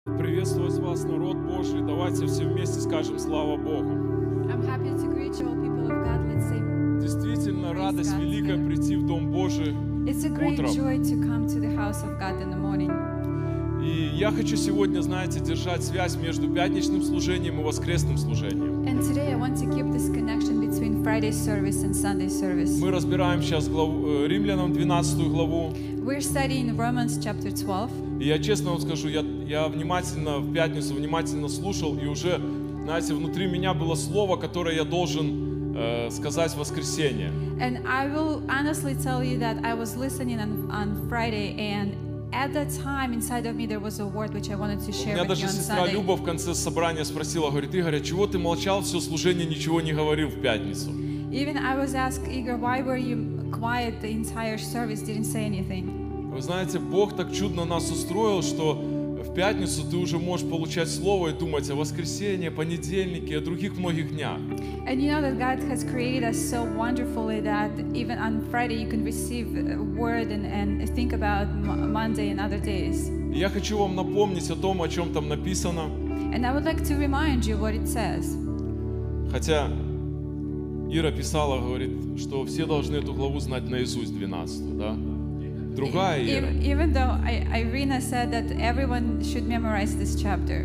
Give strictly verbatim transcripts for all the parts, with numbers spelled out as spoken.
Приветствовать вас, народ Божий. Давайте все вместе скажем слава Богу. I'm happy to greet you all, people of God. Let's say Действительно, радость великая прийти в Дом Божий it's a great утром. joy to come to the house of God in the morning. И я хочу сегодня, знаете, держать связь между пятничным служением и воскресным служением. And today I want to keep this connection between Friday's service and Sunday service. Мы разбираем сейчас главу, Римлянам двенадцатую главу. We're studying Romans chapter twelve. И я честно вам скажу, я, я внимательно в пятницу внимательно слушал, и уже, знаете, внутри меня было слово, которое я должен э, сказать в воскресенье. And I will honestly tell you that I was listening on, on Friday, and at that time inside of me there was a word which I wanted to У share меня with даже you on сестра Sunday. Люба в конце собрания спросила, говорит, Игорь, а чего ты молчал все служение, ничего не говорил в пятницу? Even I was asked, Igor, why were you quiet the entire service, didn't say anything? Вы знаете, Бог так чудно нас устроил, что в пятницу ты уже можешь получать слово и думать о воскресенье, понедельнике, о других многих днях. And you know that God has created us so wonderfully that even on Friday you can receive a word and, and think about Mo- Monday and other days. И я хочу вам напомнить о том, о чем там написано. And I would like to remind you what it says. Хотя Ира писала, говорит, что все должны эту главу знать наизусть, двенадцатую, да? Другая Ира. Even, even though I, Irina said that everyone should memorize this chapter.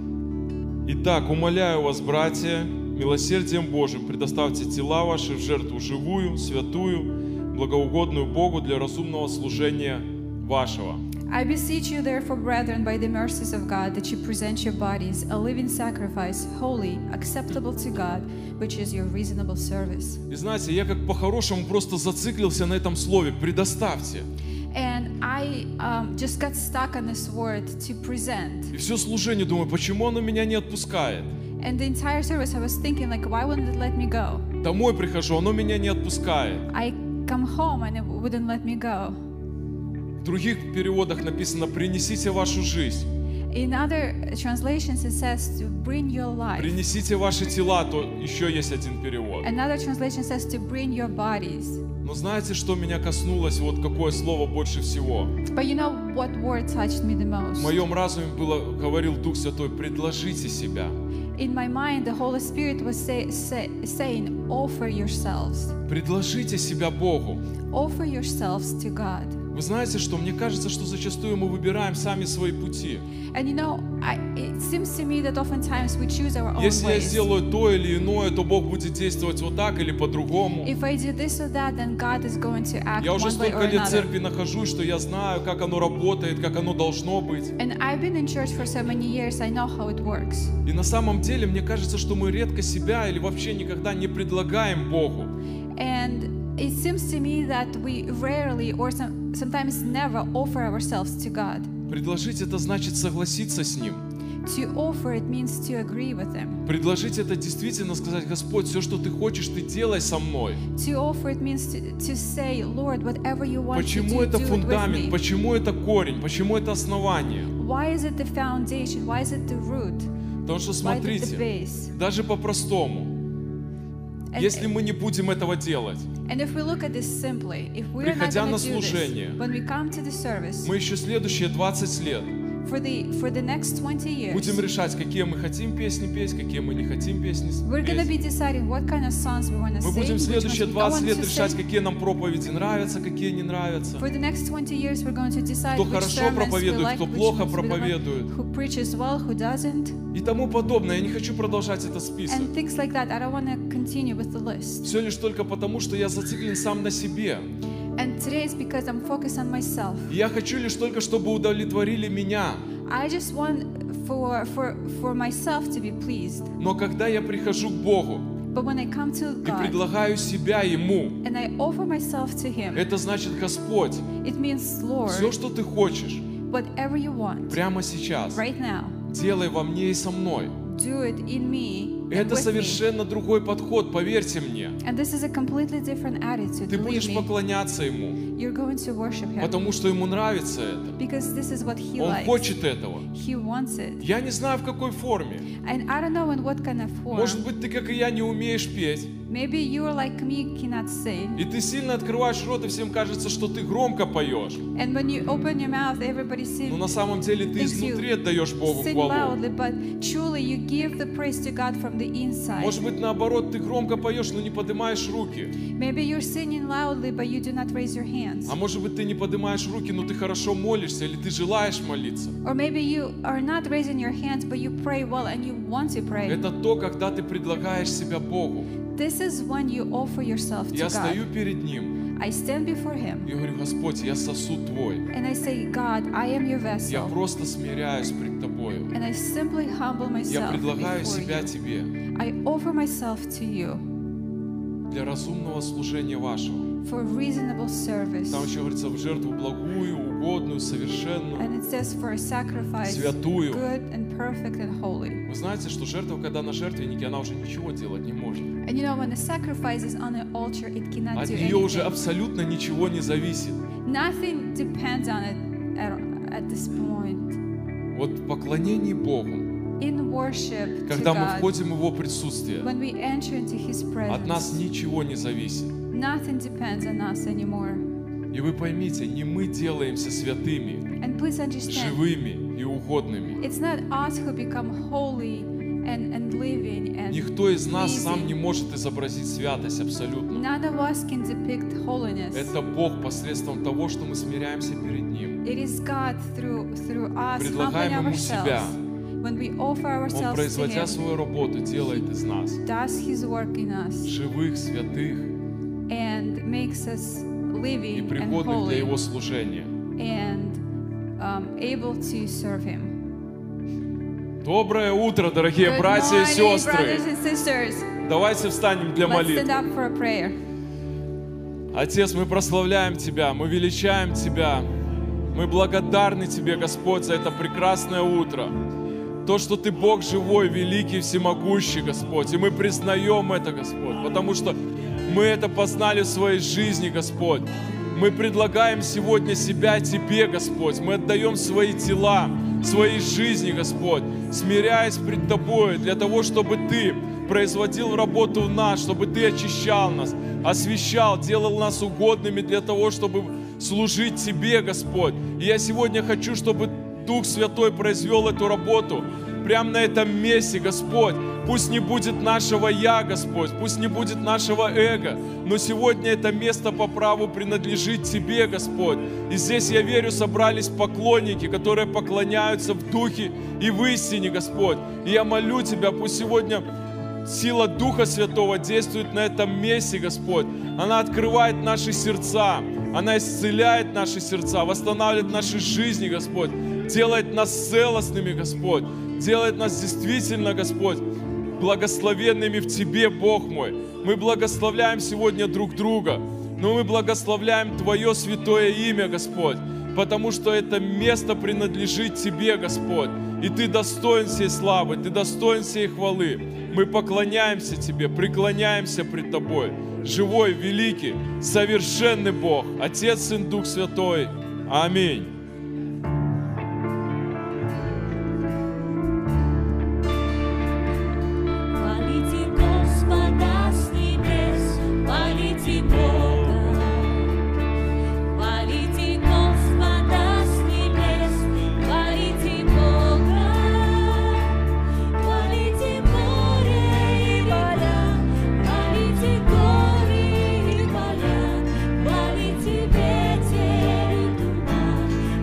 Итак, умоляю вас, братья, милосердием Божьим предоставьте тела ваши в жертву живую, святую, благоугодную Богу для разумного служения вашего. I beseech you therefore, brethren, by the mercies of God, that you present your bodies a living sacrifice, holy, acceptable to God, which is your reasonable service. И знаете, я как по-хорошему просто зациклился на этом слове «предоставьте». And I um, just got stuck on this word, to present. И все служение думаю, почему оно меня не отпускает? And the entire service I was thinking, like, why wouldn't it let me go? Домой прихожу, оно меня не отпускает. I come home and it wouldn't let me go. В других переводах написано «принесите вашу жизнь». In other translations it says to bring your life. Принесите ваши тела, то еще есть один перевод. Another translation says to bring your bodies. Но знаете, что меня коснулось, вот какое слово больше всего? But you know what word touched me the В most? моем разуме было, говорил Дух Святой, предложите себя. In my mind, the Holy Spirit was say, say, saying, offer yourselves. Предложите себя Богу. Offer yourselves to God. Вы знаете, что мне кажется, что зачастую мы выбираем сами свои пути. And you know, I, it seems to me that oftentimes we choose our own Если я ways. сделаю то или иное, то Бог будет действовать вот так или по-другому. If I do this or that, then God is going to act Я уже one way столько or лет в another. церкви нахожусь, что я знаю, как оно работает, как оно должно быть. And I've been in church for so many years, I know how it works. И на самом деле, мне кажется, что мы редко себя или вообще никогда не предлагаем Богу. And it seems to me that we rarely or some, sometimes never offer ourselves to God. Предложить это значит согласиться с Ним. To offer, it means to agree with Him. Предложить это действительно сказать, Господь, все, что Ты хочешь, Ты делай со мной. To offer, it means to, to say, Lord, whatever you want to Почему do, это do it with фундамент, me. почему это корень, почему это основание? Why is it the foundation? Why is it the root? Потому что Why is it the смотрите, base? даже по-простому, And, если мы не будем этого делать, and if we look at this simply, if we're not приходя going на to do this, служение, when we come to the service, мы еще следующие двадцать лет for the, for the next twenty years, будем решать, какие мы хотим песни петь, какие мы не хотим песни we're going to петь. be deciding what kind of songs we want to Мы sing, будем which ones следующие we don't двадцать want лет to решать, sing. какие нам проповеди нравятся, какие не нравятся. For the next twenty years, we're going to decide Кто which хорошо sermons we проповедует, like, кто which плохо ones we don't like, проповедует. who preaches well, who doesn't, И тому подобное. Я не хочу продолжать этот список. and things like that. I don't want to continue with the list. Все лишь только потому, что я зациклен сам на себе. And today is because I'm focused on myself. И я хочу лишь только, чтобы удовлетворили меня. I just want for for for myself to be pleased. Но когда я прихожу к Богу But when I come to и God предлагаю себя Ему, and I offer myself to Him, это значит, Господь, it means, Lord, все, что Ты хочешь, whatever you want прямо сейчас, right now, делай во мне и со мной. do it in me and Это with me. совершенно другой подход, поверьте мне. And this is a completely different attitude. Ты Believe будешь me, поклоняться Ему, you're going to worship Him потому что Ему нравится это. because this is what He Он likes. хочет этого. He wants it. Я не знаю, в какой форме. And I don't know in what kind of form. Может быть, ты, как и я, не умеешь петь. Maybe you are like me, cannot sing. И ты сильно открываешь рот, и всем кажется, что ты громко поешь. And when you open your mouth, everybody sing, Но на самом деле ты thinks you изнутри отдаешь Богу sing хвалу. loudly, but truly you give the praise to God from the inside. Может быть, наоборот, ты громко поешь, но не поднимаешь руки. Maybe you're singing loudly, but you do not raise your hands. А может быть, ты не поднимаешь руки, но ты хорошо молишься, или ты желаешь молиться. Or maybe you are not raising your hands, but you pray well and you want to pray. Это то, когда ты предлагаешь себя Богу. This is when you offer yourself to Я God. стою перед Ним I stand before Him и говорю: Господь, я сосуд Твой. and I say, God, I am your Я vessel. просто смиряюсь пред Тобою. And I simply humble Я myself предлагаю before себя you. Тебе I offer myself to you для разумного служения Вашего. for reasonable service. Там еще говорится: в жертву благую, угодную, совершенную, And it says for a sacrifice, святую. good and perfect and holy. Вы знаете, что жертва, когда на жертвеннике, она уже ничего делать не может. And you know, when a sacrifice is on an altar, it cannot От do нее уже anything. абсолютно ничего не зависит. Nothing depends on it at, at this point. Вот в поклонении Богу, In worship to когда мы God, входим в Его присутствие, when we enter into His от нас presence, ничего не зависит. nothing depends on us anymore. И вы поймите, не мы делаемся святыми, And please understand, живыми и угодными. it's not us who become holy and, and living and Никто из нас сам pleasing. не может изобразить святость абсолютно. None of us can depict holiness. Это Бог посредством того, что мы смиряемся перед Ним. It is God through, through us humbling Предлагаем Ему себя. ourselves. When we offer Он, ourselves to производя Him, свою работу, делает из нас does His work in us живых, святых and makes us и living and пригодных для holy Его служения. and um, able to serve Him. Доброе утро, дорогие Good братья и morning, сестры! brothers and sisters. Давайте встанем для Let's молитвы. stand up for a prayer. Отец, мы прославляем Тебя, мы величаем Тебя. Мы благодарны Тебе, Господь, за это прекрасное утро. То, что Ты Бог живой, великий, всемогущий, Господь. И мы признаем это, Господь, потому что мы это познали в своей жизни, Господь. Мы предлагаем сегодня себя Тебе, Господь. Мы отдаем свои тела, свои жизни, Господь, смиряясь пред Тобой, для того, чтобы Ты производил работу в нас, чтобы Ты очищал нас, освящал, делал нас угодными для того, чтобы служить Тебе, Господь. И я сегодня хочу, чтобы Дух Святой произвел эту работу прямо на этом месте, Господь. Пусть не будет нашего «я», Господь, пусть не будет нашего эго, но сегодня это место по праву принадлежит Тебе, Господь. И здесь, я верю, собрались поклонники, которые поклоняются в духе и в истине, Господь. И я молю Тебя, пусть сегодня сила Духа Святого действует на этом месте, Господь. Она открывает наши сердца, она исцеляет наши сердца, восстанавливает наши жизни, Господь, делает нас целостными, Господь, делает нас действительно, Господь, благословенными в Тебе, Бог мой. Мы благословляем сегодня друг друга, но мы благословляем Твое святое имя, Господь, потому что это место принадлежит Тебе, Господь, и Ты достоин всей славы, Ты достоин всей хвалы. Мы поклоняемся Тебе, преклоняемся пред Тобой. Живой, великий, совершенный Бог, Отец, Сын, Дух Святой. Аминь. Хвалите Господа с небес, хвалите Бога. Хвалите Господа с небес, хвалите Бога. Хвалите море и поля, хвалите горы и поля, хвалите ветер и туман,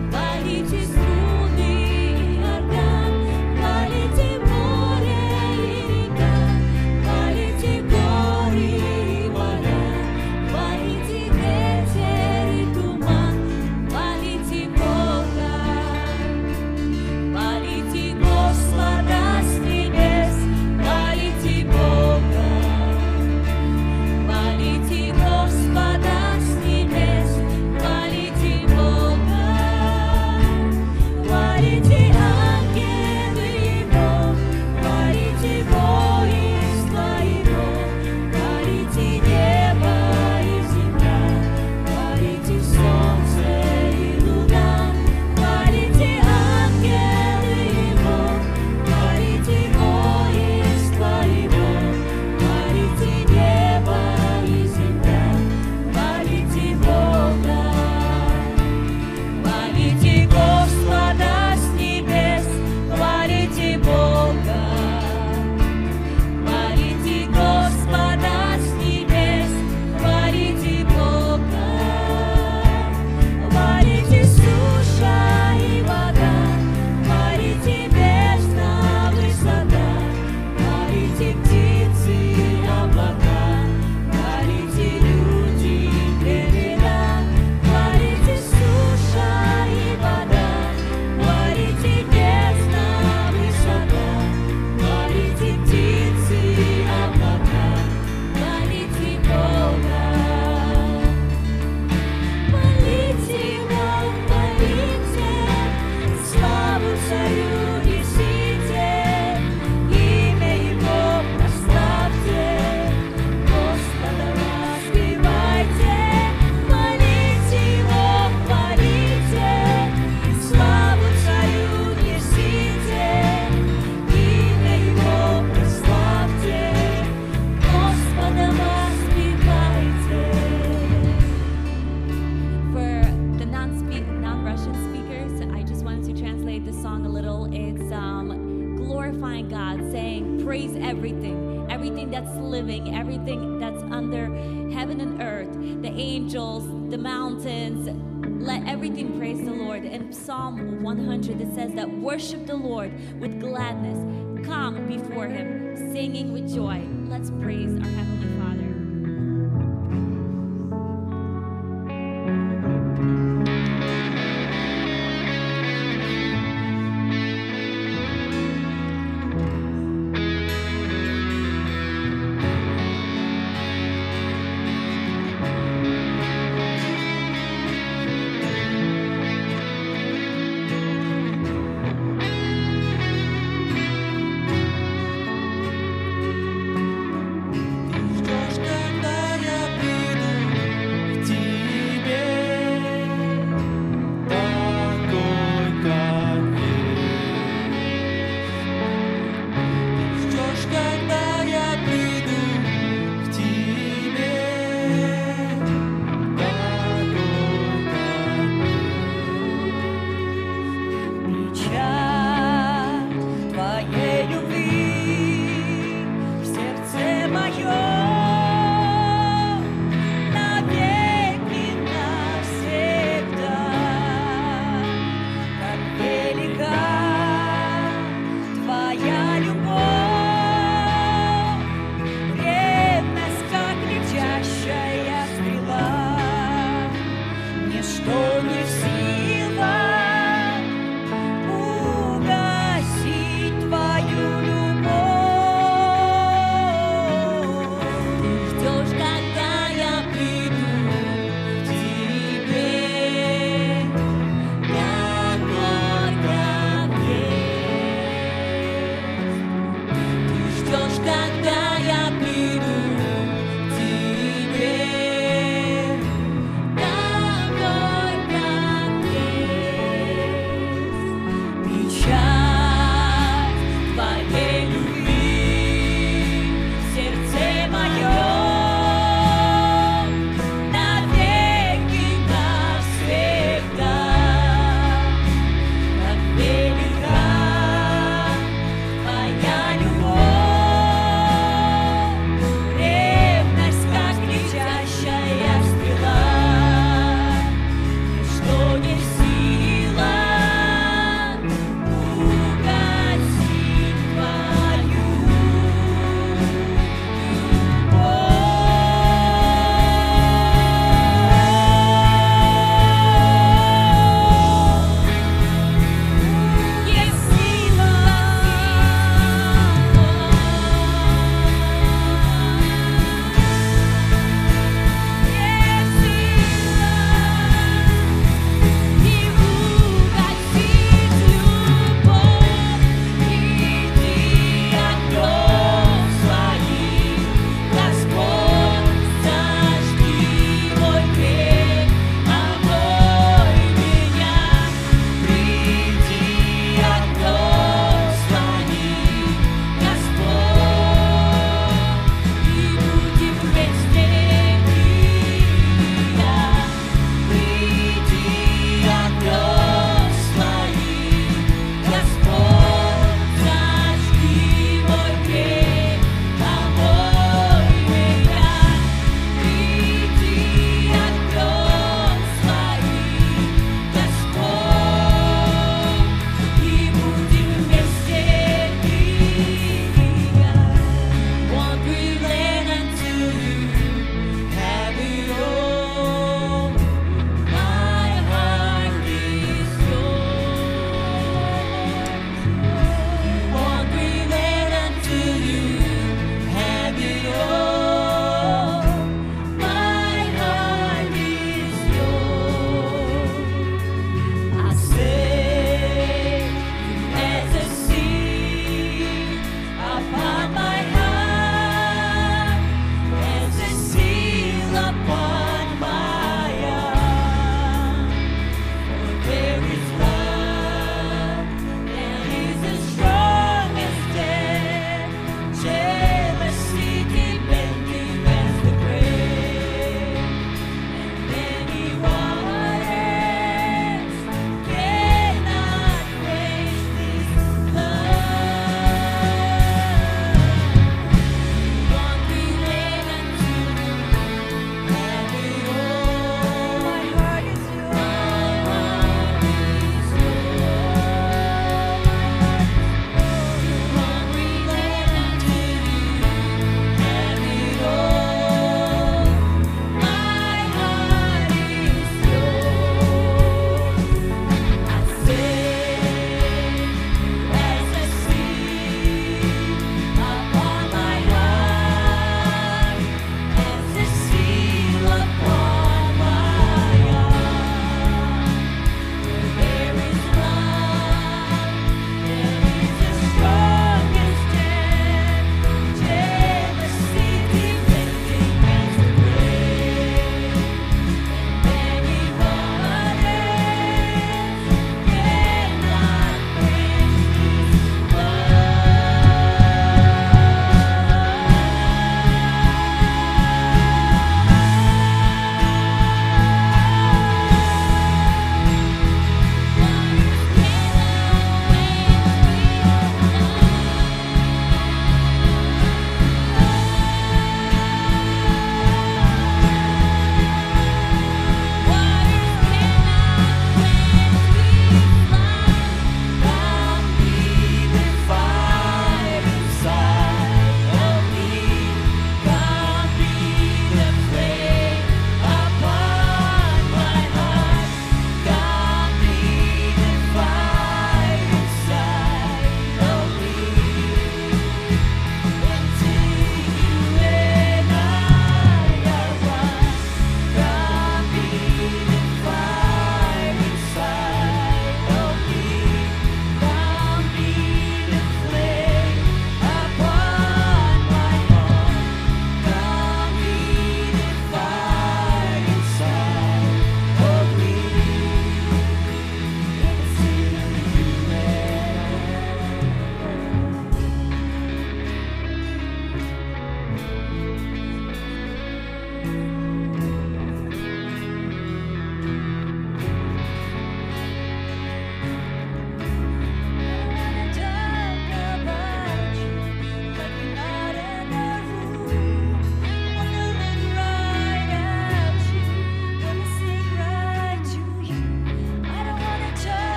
glorifying God, saying, praise everything, everything that's living, everything that's under heaven and earth, the angels, the mountains. Let everything praise the Lord. In Psalm one hundred, it says that worship the Lord with gladness. Come before him, singing with joy. Let's praise our Heavenly Father. Trust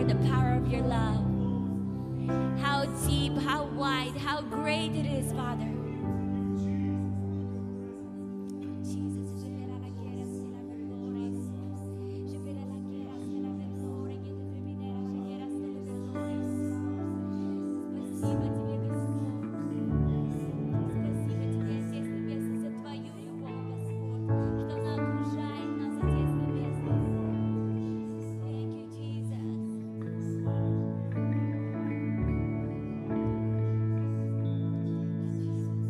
Lord, the power of your love. How deep, how wide, how great it is, Father. Thank you, Jesus.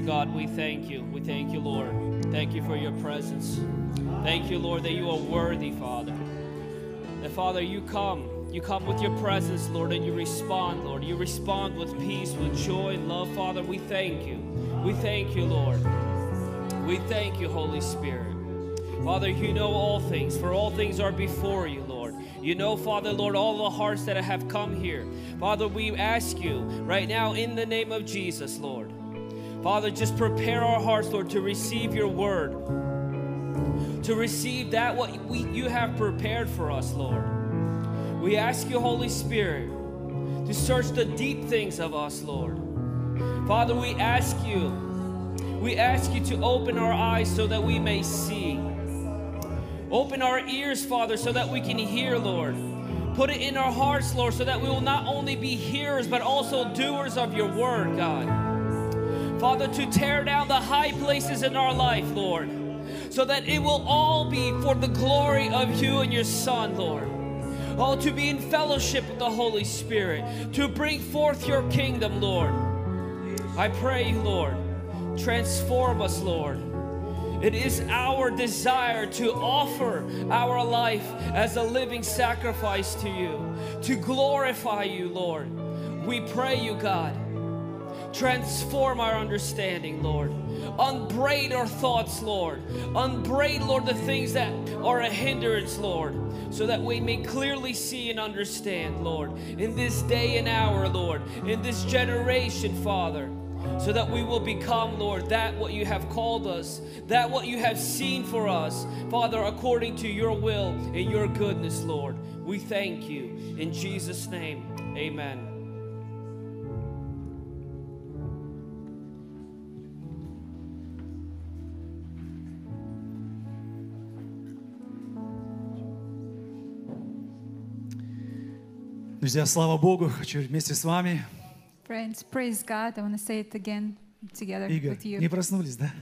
God, we thank you. We thank you, Lord. Thank you for your presence. Thank you, Lord, that you are worthy, Father. That, Father, you come. You come with your presence, Lord, and you respond, Lord. You respond with peace, with joy and love, Father. We thank you. We thank you, Lord. We thank you, Holy Spirit. Father, you know all things, for all things are before you, Lord. You know, Father, Lord, all the hearts that have come here. Father, we ask you right now in the name of Jesus, Lord. Father, just prepare our hearts, Lord, to receive your word, to receive that what we, you have prepared for us, Lord. We ask you, Holy Spirit, to search the deep things of us, Lord. Father, we ask you, we ask you to open our eyes so that we may see. Open our ears, Father, so that we can hear, Lord. Put it in our hearts, Lord, so that we will not only be hearers, but also doers of your word, God. Father, to tear down the high places in our life, Lord, so that it will all be for the glory of you and your Son, Lord. Oh, to be in fellowship with the Holy Spirit, to bring forth your kingdom, Lord. I pray, Lord, transform us, Lord. It is our desire to offer our life as a living sacrifice to you, to glorify you, Lord. We pray you, God, transform our understanding, Lord. Unbraid our thoughts, Lord. Unbraid, Lord, the things that are a hindrance, Lord, so that we may clearly see and understand, Lord, in this day and hour, Lord, in this generation, Father, so that we will become, Lord, that what you have called us, that what you have seen for us, Father, according to your will and your goodness, Lord. We thank you. In Jesus' name, amen. Друзья, слава Богу, хочу вместе с вами. Friends, praise God. I want to say it again together Игорь, with you. не проснулись, да?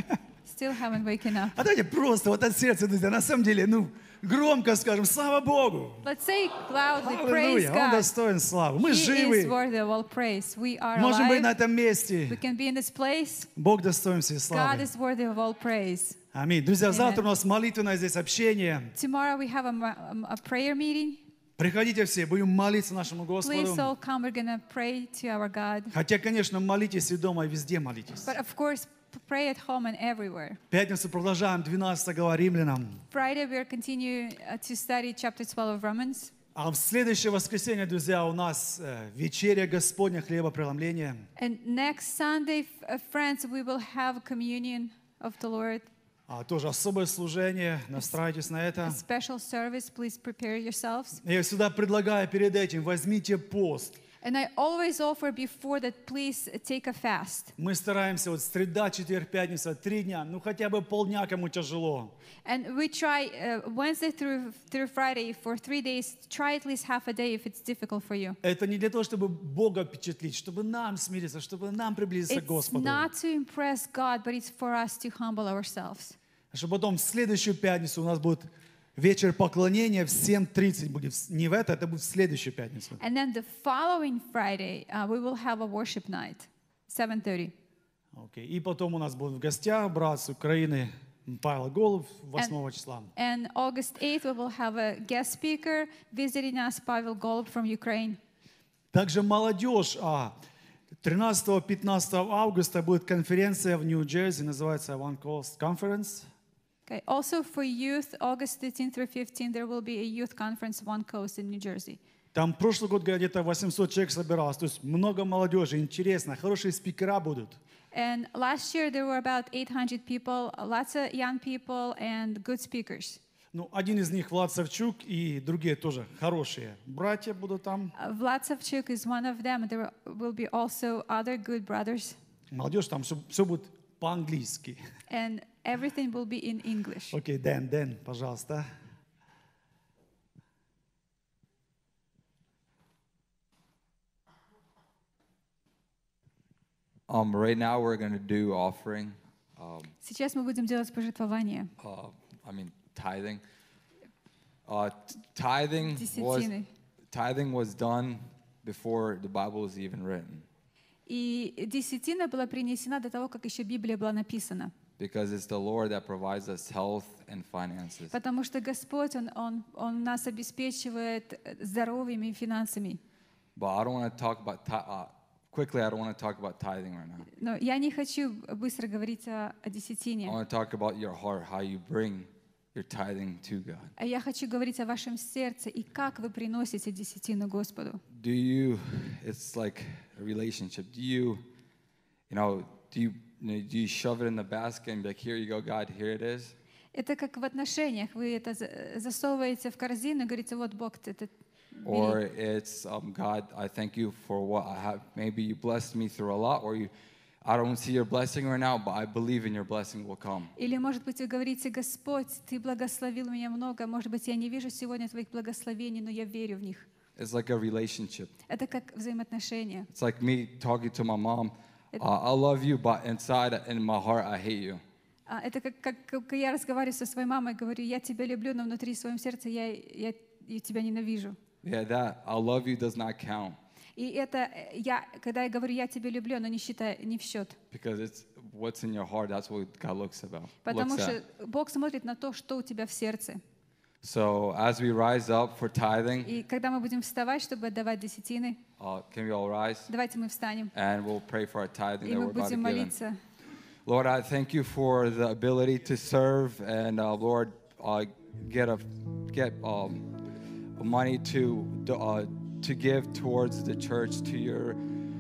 Still haven't waken up. А давайте просто вот от сердца, друзья, на самом деле, ну, громко скажем, слава Богу! Let's say loudly, praise Аллилуйя, Он God. достоин славы. Мы He живы, is worthy of all praise. We are можем быть на alive. этом We месте. can be in this place. Бог достоин всей God славы. is worthy of all praise. Аминь. Друзья, Amen. завтра у нас молитвенное здесь общение. Tomorrow we have a, ma- a prayer meeting. Приходите все, будем молиться нашему Please Господу. all come. We're going to pray to our God. Хотя, конечно, молитесь и дома, и везде молитесь. But of course, p- pray at home and everywhere. В пятницу продолжаем двенадцатая глава Римлянам. Friday we are continuing uh, to study chapter twelve of Romans. А в следующее воскресенье, друзья, у нас э, вечеря Господня, хлебопреломление. And next Sunday, f- uh, friends, we will have communion of the Lord. А, тоже особое служение, настраивайтесь на A это. special service. Please prepare yourselves. Я всегда предлагаю перед этим, возьмите пост. And I always offer before that, please take a fast. Мы стараемся вот среда, четверг, пятница, три дня, ну хотя бы полдня, кому тяжело. And we try uh, Wednesday through through Friday for three days. Try at least half a day if it's difficult for you. Это не для того, чтобы Бога впечатлить, чтобы нам смириться, чтобы нам приблизиться к It's Господу. not to impress God, but it's for us to humble ourselves. Чтобы потом в следующую пятницу у нас будет вечер поклонения в семь тридцать будет. Не в это, это будет в следующую пятницу. And then the following Friday, uh, we will have a worship night, seven thirty. Окей. И потом у нас будет в гостях брат с Украины Павел Голуб восьмого числа. And August eighth, we will have a guest speaker visiting us, Pavel Golub from Ukraine. Также молодежь, а тринадцатого-пятнадцатого августа будет конференция в Нью-Джерси, называется One Coast Conference. Okay. Also for youth, August thirteenth through fifteenth, there will be a youth conference, One Coast in New Jersey. Там прошлый год где-то восемьсот человек собиралось, то есть много молодежи, интересно, хорошие спикера будут. And last year there were about eight hundred people, lots of young people and good speakers. Ну, один из них Влад Савчук и другие тоже хорошие братья будут там. Uh, Vlad Savchuk is one of them. There will be also other good brothers. Молодежь там все, все будет по-английски. And everything will be in English. Окей, Дэн, Дэн, пожалуйста. Um, right now we're going to do offering, um, Сейчас мы будем делать пожертвование. uh, I mean tithing. Uh, t- tithing was Десятины. tithing was done before the Bible was even written. И десятина была принесена до того, как еще Библия была написана. Because it's the Lord that provides us health and finances. Потому что Господь, Он, Он, Он нас обеспечивает здоровьем и финансами. But I don't want to talk about, ti- uh, quickly, I don't want to talk about tithing right now. Но я не хочу быстро говорить о, о десятине. I want to talk about your heart, how you bring your tithing to God. А я хочу говорить о вашем сердце и как вы приносите десятину Господу. Do you, it's like a relationship. Do you, you know, do you, you know, do you shove it in the basket and be like, here you go, God, here it is? Это как в отношениях. Вы это за- засовываете в корзину и говорите, вот Бог, ты это Or бери. it's, um, God, I thank you for what I have. Maybe you blessed me through a lot, or you, I don't see your blessing right now, but I believe in your blessing will come. Или, может быть, вы говорите, Господь, Ты благословил меня много. Может быть, я не вижу сегодня Твоих благословений, но я верю в них. It's like a relationship. Это как взаимоотношения. It's like me talking to my mom. Uh, I love you, but inside, in my heart, I hate you. А, Это как, как, как я разговариваю со своей мамой, говорю, я тебя люблю, но внутри в своем сердце я, я, я тебя ненавижу. Yeah, that I love you does not count И это, э, я, когда я говорю, я тебя люблю, оно не, считай, не в счет. because it's what's in your heart. That's what God looks about. Потому Looks что at. Бог смотрит на то, что у тебя в сердце. So as we rise up for tithing, И когда мы будем вставать, чтобы отдавать десятины, uh, can we all rise давайте мы встанем, and we'll pray for our tithing и that мы we're about to будем give in. молиться. Lord, I thank you for the ability to serve and uh, Lord, uh, get a get um, money to uh, to give towards the church, to your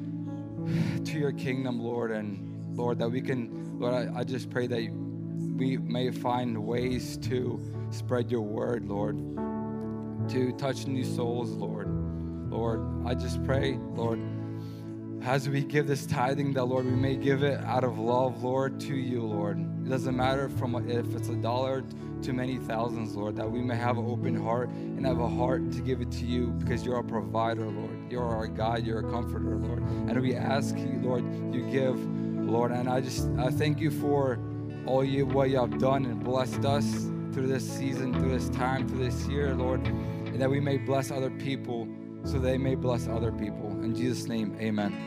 to your kingdom, Lord, and Lord, that we can, Lord, I, I just pray that we may find ways to spread your word, Lord, to touch new souls, Lord. Lord, I just pray, Lord, as we give this tithing, that, Lord, we may give it out of love, Lord, to you, Lord. It doesn't matter from if it's a dollar to many thousands, Lord, that we may have an open heart and have a heart to give it to you because you're our provider, Lord. You're our God, you're a comforter, Lord. And we ask you, Lord, you give, Lord. And I just, I thank you for all you, what you have done and blessed us through this season, through this time, through this year, Lord, and that we may bless other people so they may bless other people. In Jesus' name, amen.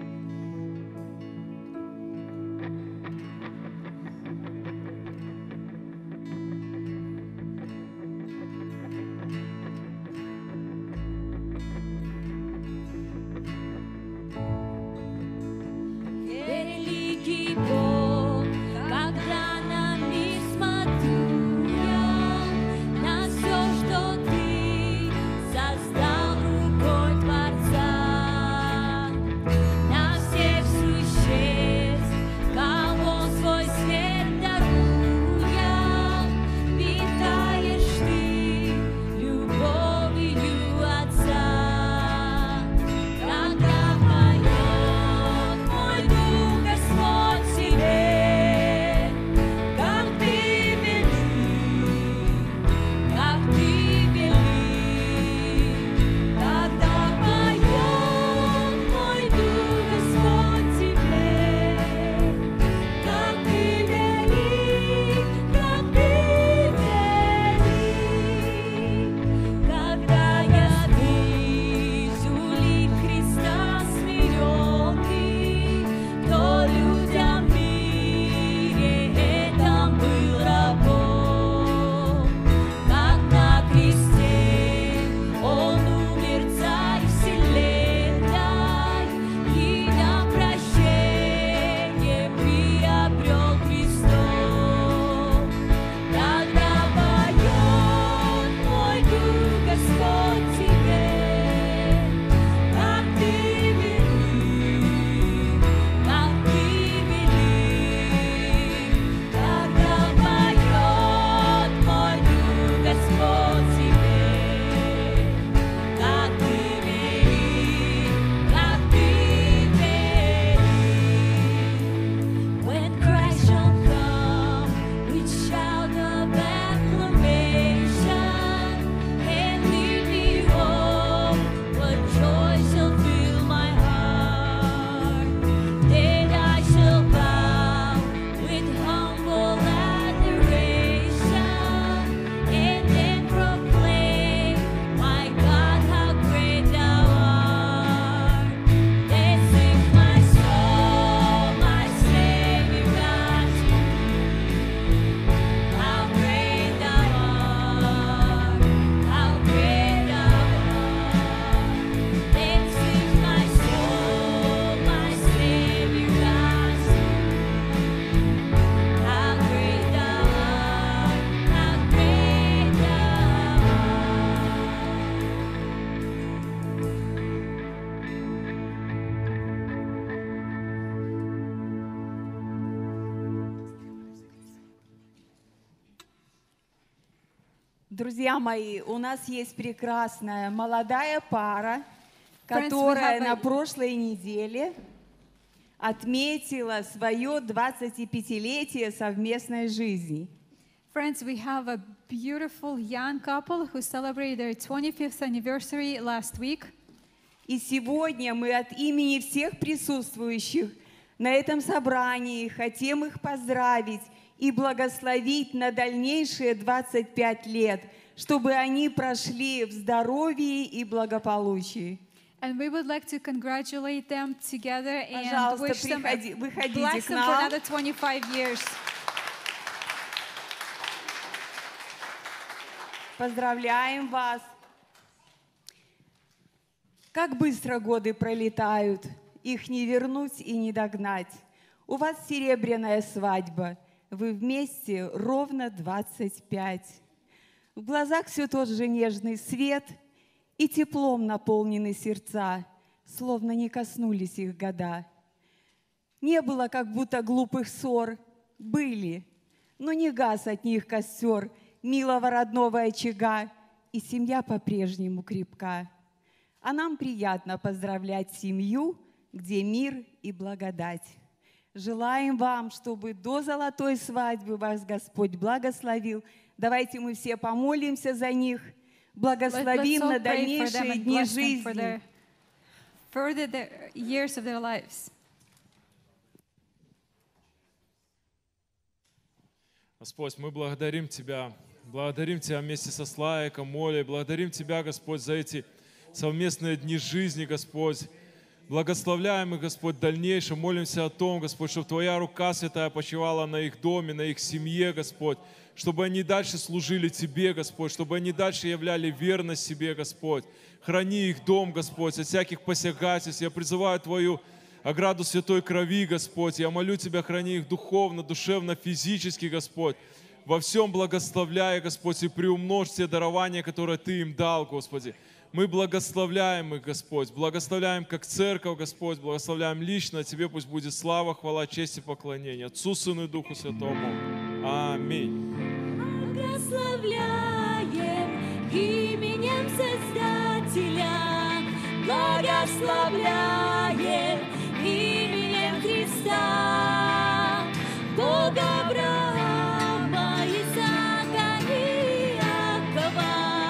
Великий Бог, когда на мир смотрю я, на все, что Ты создал рукой Творца. Друзья мои, у нас есть прекрасная молодая пара, Friends, we которая have a- на прошлой неделе отметила свое двадцатипятилетие совместной жизни. Friends, we have a beautiful young couple who celebrated their twenty-fifth anniversary last week. И сегодня мы от имени всех присутствующих на этом собрании хотим их поздравить и благословить на дальнейшие двадцать пять лет, чтобы они прошли в здоровье и благополучии. And we would like to congratulate them together and Пожалуйста, wish them, приходи- выходите bless к them for нам. another twenty-five years. Поздравляем вас! Как быстро годы пролетают, их не вернуть и не догнать. У вас серебряная свадьба, вы вместе ровно двадцать пять. В глазах все тот же нежный свет, и теплом наполнены сердца, словно не коснулись их года. Не было как будто глупых ссор, были, но не гас от них костер милого родного очага, и семья по-прежнему крепка. А нам приятно поздравлять семью, где мир и благодать. Желаем вам, чтобы до золотой свадьбы вас Господь благословил. Давайте мы все помолимся за них, Let- благословим let's all на pray for them дальнейшие and дни bless them for жизни. their further their years of their lives. Господь, мы благодарим Тебя, благодарим Тебя вместе со Славиком, Молей, благодарим Тебя, Господь, за эти совместные дни жизни, Господь. Благословляем их, Господь, в дальнейшем, молимся о том, Господь, чтобы Твоя рука святая почивала на их доме, на их семье, Господь, чтобы они дальше служили Тебе, Господь, чтобы они дальше являли верность Себе, Господь. Храни их дом, Господь, от всяких посягательств. Я призываю Твою ограду святой крови, Господь. Я молю Тебя, храни их духовно, душевно, физически, Господь. Во всем благословляй, Господь, и приумножь все дарования, которые Ты им дал, Господи. Мы благословляем их, Господь, благословляем как церковь, Господь, благословляем лично. Тебе пусть будет слава, хвала, честь и поклонение Отцу, Сыну и Духу Святому. Аминь. Благословляем именем Создателя, благословляем именем Христа, Бога Авраама, Исаака и Иакова.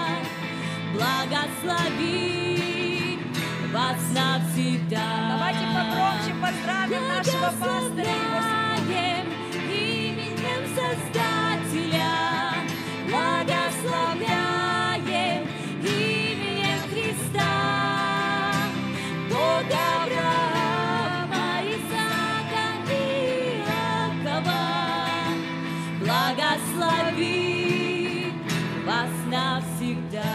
Благослови вас навсегда. Давайте погромче поздравим нашего пастыря. Благословляем именем Создателя, благословляем именем Христа, Бога Авраама, Исаака и Иакова. Благослови вас навсегда.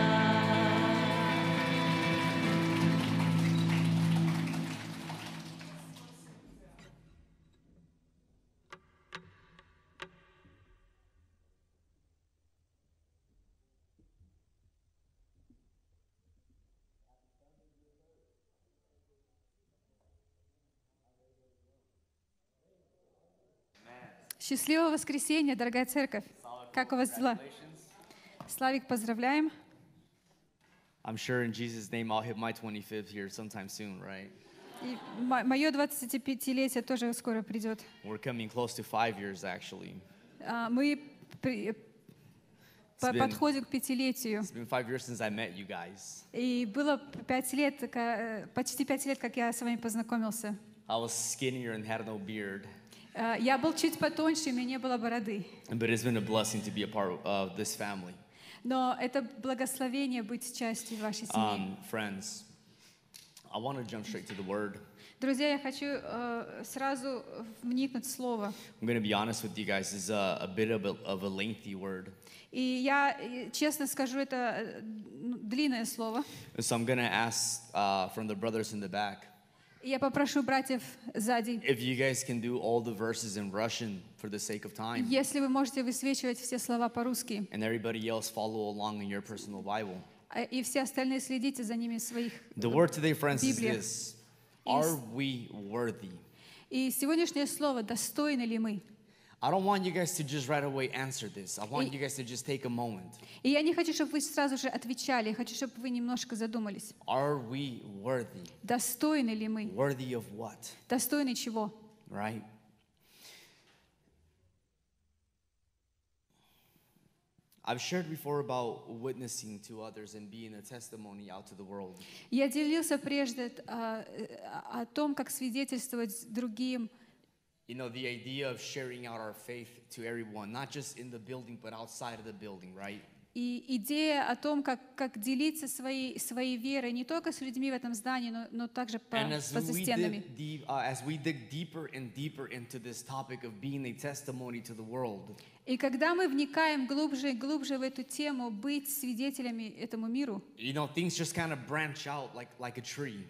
Счастливого воскресенья, дорогая церковь. Как у вас дела? Славик, поздравляем. I'm sure in Jesus' name I'll hit my twenty-fifth here sometime soon, right? И мое двадцатипятилетие тоже скоро придет. We're coming close to five years actually. А, Мы при- по- been- подходим к пятилетию. It's been five years since I met you guys. И было пять лет, ка- почти пять лет, как я с вами познакомился. I was skinnier and had no beard, А, Я был чуть потоньше, у меня не было бороды. but it's been a blessing to be a part of this family. Но это благословение быть частью вашей семьи. Um, friends, I want to jump straight to the word. Друзья, я хочу э, сразу вникнуть в слово. I'm going to be honest with you guys. It's a, a bit of a, of a lengthy word. И я э, честно скажу, это э, ну, длинное слово. So I'm going to ask uh, from the brothers in the back И я попрошу братьев сзади, if you guys can do all the verses in Russian for the sake of time, если вы можете высвечивать все слова по-русски, and everybody else follow along in your personal Bible. а- и все остальные следите за ними в своих. The word today, friends, is Библиях. this. Are we worthy? И сегодняшнее слово, достойны ли мы? I don't want you guys to just right away answer this. I want И- you guys to just take a moment. И я не хочу, чтобы вы сразу же отвечали, я хочу, чтобы вы немножко задумались. Are we worthy? Достойны ли мы? Worthy of what? Достойны чего? Right? I've shared before about witnessing to others and being a testimony out to the world. Я делился прежде а, э, о том, как свидетельствовать другим. You know, the idea of sharing out our faith to everyone, not just in the building, but outside of the building, right? И идея о том, как, как делиться своей, своей верой не только с людьми в этом здании, но, но также по, And as поза we, стенами. dig deep, uh, as we dig deeper and deeper into this topic of being a testimony to the world, И когда мы вникаем глубже и глубже в эту тему, быть свидетелями этому миру, you know, things just kind of branch out like, like a tree.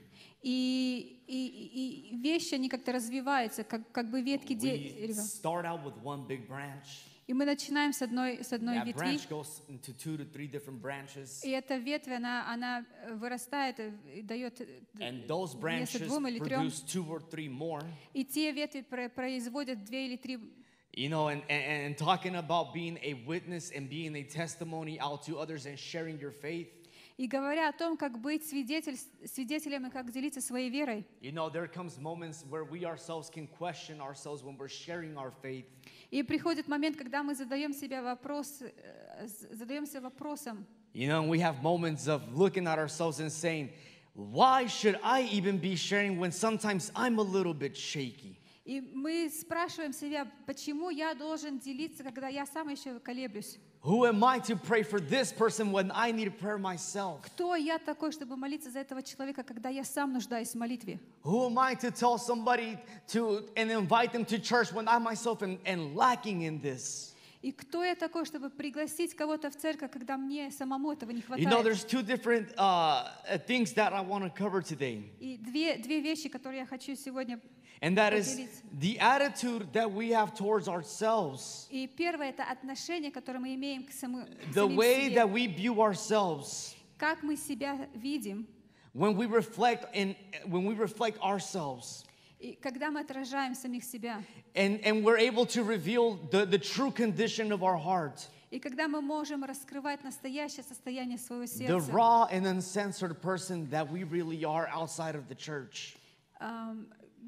и, и, и вещи, они как-то развиваются, как, как бы ветки We дерева. start out with one big branch. И мы начинаем с одной, с одной That ветви, branch goes into two to three different branches. и эта ветвь, она, она вырастает и дает And those место branches двум или трем. produce two or three more. И те ветви про- производят две или три. You know, and, and, and talking about being a witness and being a testimony out to others and sharing your faith. И говоря о том, как быть свидетель, свидетелем и как делиться своей верой, You know, there comes moments where we ourselves can question ourselves when we're sharing our faith. и приходит момент, когда мы задаем себе вопрос, э, з- задаемся вопросом, You know, we have moments of looking at ourselves and saying, why should I even be sharing when sometimes I'm a little bit shaky? и мы спрашиваем себя, почему я должен делиться, когда я сам еще колеблюсь? Who am I to pray for this person when I need prayer myself? Кто я такой, чтобы молиться за этого человека, когда я сам нуждаюсь в молитве? Who am I to tell somebody to and invite them to church when I myself am, am lacking in this? И кто я такой, чтобы пригласить кого-то в церковь, когда мне самому этого не You know, хватает? there's two different uh, things that I want to cover today. И две, две вещи, которые я хочу сегодня And that is поделиться. the attitude that we have towards ourselves, И первое — это отношение, которое мы имеем к саму, к the самим way себе. that we view ourselves Как мы себя видим, when we reflect in when we reflect ourselves. и когда мы отражаем самих себя. And, and we're able to reveal the, the true condition of our heart, И когда мы можем раскрывать настоящее состояние своего the сердца, raw and uncensored person that we really are outside of the church. ам,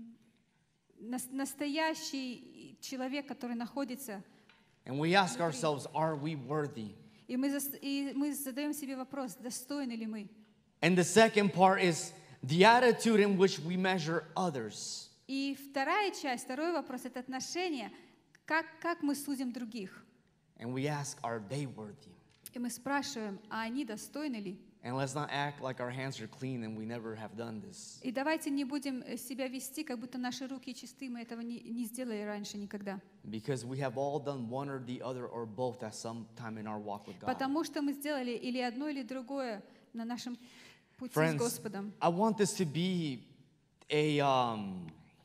нас- настоящий человек, который находится, And we ask ourselves, are we worthy? и мы, зас- и мы задаем себе вопрос, достойны ли мы. And the second part is the attitude in which we measure others. И вторая часть, второй вопрос — это отношение, как, как мы судим других. And we ask, are they worthy? И мы спрашиваем, а они достойны ли? And let's not act like our hands are clean and we never have done this. И давайте не будем э, себя вести, как будто наши руки чисты, мы этого не, не сделали раньше никогда. Because we have all done one or the other or both at some time in our walk with God. Потому что мы сделали или одно, или другое на нашем пути с Friends, Господом. I want this to be a, um,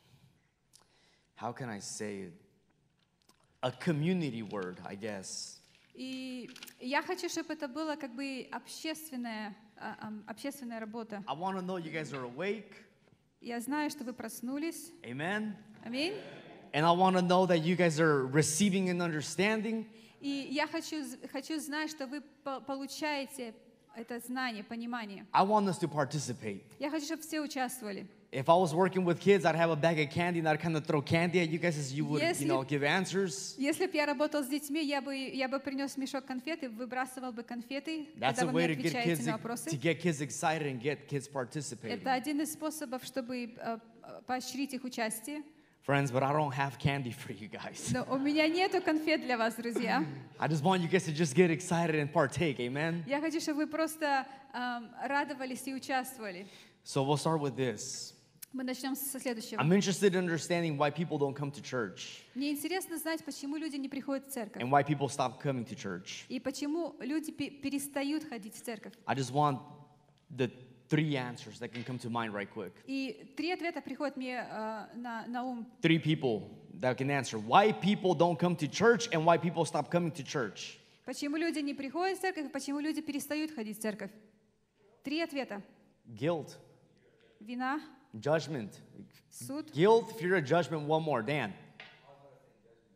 how can I say it? A community word, I guess. И я хочу, чтобы это было как бы общественная, а, ам, общественная работа. I want to know you guys are awake. Я знаю, что вы проснулись. Amen. Аминь. And I want to know that you guys are receiving and understanding. И я хочу, з- хочу знать, что вы по- получаете это знание, понимание. I want us to participate. Я хочу, чтобы все участвовали. If I was working with kids, I'd have a bag of candy and I'd kind of throw candy at you guys as you would, Если- you know, give answers. Если бы я работал с детьми, я бы, я бы принес мешок конфет и выбрасывал бы конфеты, That's когда a вы way мне to get отвечаете kids на to вопросы. get kids excited and get kids participating. Это один из способов, чтобы э, э, поощрить их участие. Friends, but I don't have candy for you guys. Но у меня нету конфет для вас, друзья. I just want you guys to just get excited and partake. Amen. Я хочу, чтобы вы просто эм, радовались и участвовали. So we'll start with this. Мы начнем со следующего. I'm interested in understanding why people don't come to church Мне интересно знать, почему люди не приходят в церковь. and why people stop coming to church. И почему люди пе- перестают ходить в церковь. I just want the three answers that can come to mind right quick. И три ответа приходят мне э, на, на ум. Three people that can answer why people don't come to church and why people stop coming to church. Почему люди не приходят в церковь, и почему люди перестают ходить в церковь. Три ответа. Guilt, Вина, judgment. суд. Guilt, fear of judgment, one more. Dan.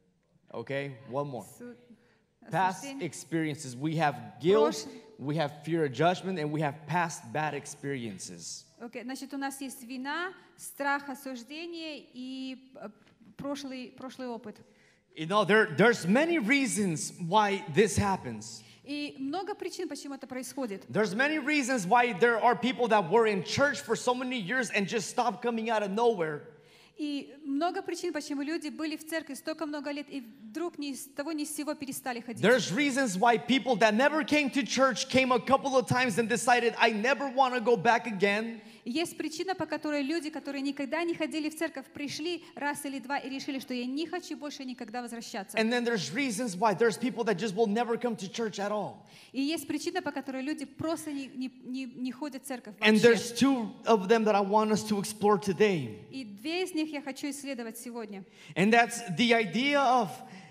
Okay, one more. Суд, Past осуждение. experiences. We have guilt, Прош- we have fear of judgment, and we have past bad experiences. Окей, значит, у нас есть вина, страх, осуждение и э, прошлый, прошлый опыт. You know, there, there's many reasons why this happens. И много причин, почему это происходит. There's many reasons why there are people that were in church for so many years and just stopped coming out of nowhere. И много причин, почему люди были в церкви столько много лет и вдруг ни с того ни с сего перестали ходить. There's reasons why people that never came to church came a couple of times and decided, I never want to go back again. И есть причина, по которой люди, которые никогда не ходили в церковь, пришли раз или два и решили, что я не хочу больше никогда возвращаться. And then there's reasons why there's people that just will never come to church at all. И есть причина, по которой люди просто не, не, не, не ходят в церковь And вообще. there's two of them that I want us to explore today. И две из них я хочу исследовать сегодня. And that's the idea of,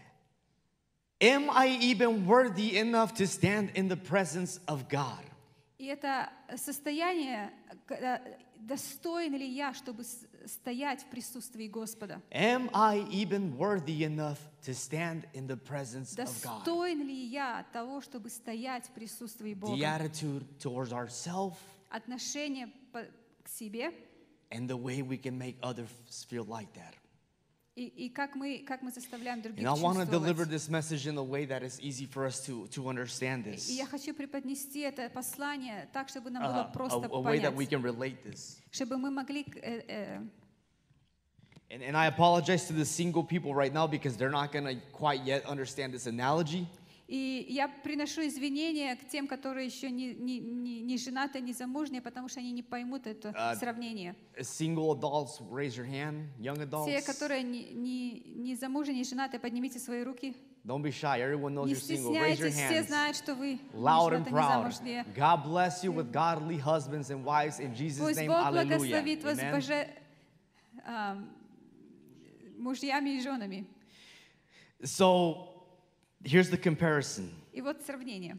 am I even worthy enough to stand in the presence of God? И это состояние, когда достоин ли я, чтобы с- стоять в присутствии Господа? Am I even worthy enough to stand in the presence of God? Достоин ли я того, чтобы стоять в присутствии The Бога? attitude towards ourselves Отношение по- к себе and the way we can make others feel like that. и, и как мы, как мы заставляем других And I want to deliver чувствовать. this message in a way that is easy for us to, to understand И this. я хочу преподнести это послание так, чтобы нам Uh, было a, просто a way that we понять, can relate this. чтобы мы могли э, э, And, and I apologize to the single people right now because they're not going to quite yet understand this analogy. И я приношу извинения к тем, которые еще не, не, не, не женаты, не замужние, потому что они не поймут это А, сравнение. Single adults, raise your hand. Young adults, Те, которые не, не, не замужние, не женаты, поднимите свои руки. don't be shy. Everyone knows Не you're single. Raise your стесняйтесь, все hands. знают, что вы не Loud and женаты, не proud. замужние. God bless you with godly husbands and wives in Jesus' Пусть name. Бог Hallelujah. благословит вас Amen. боже, а, мужьями и женами. So here's the comparison. И вот сравнение.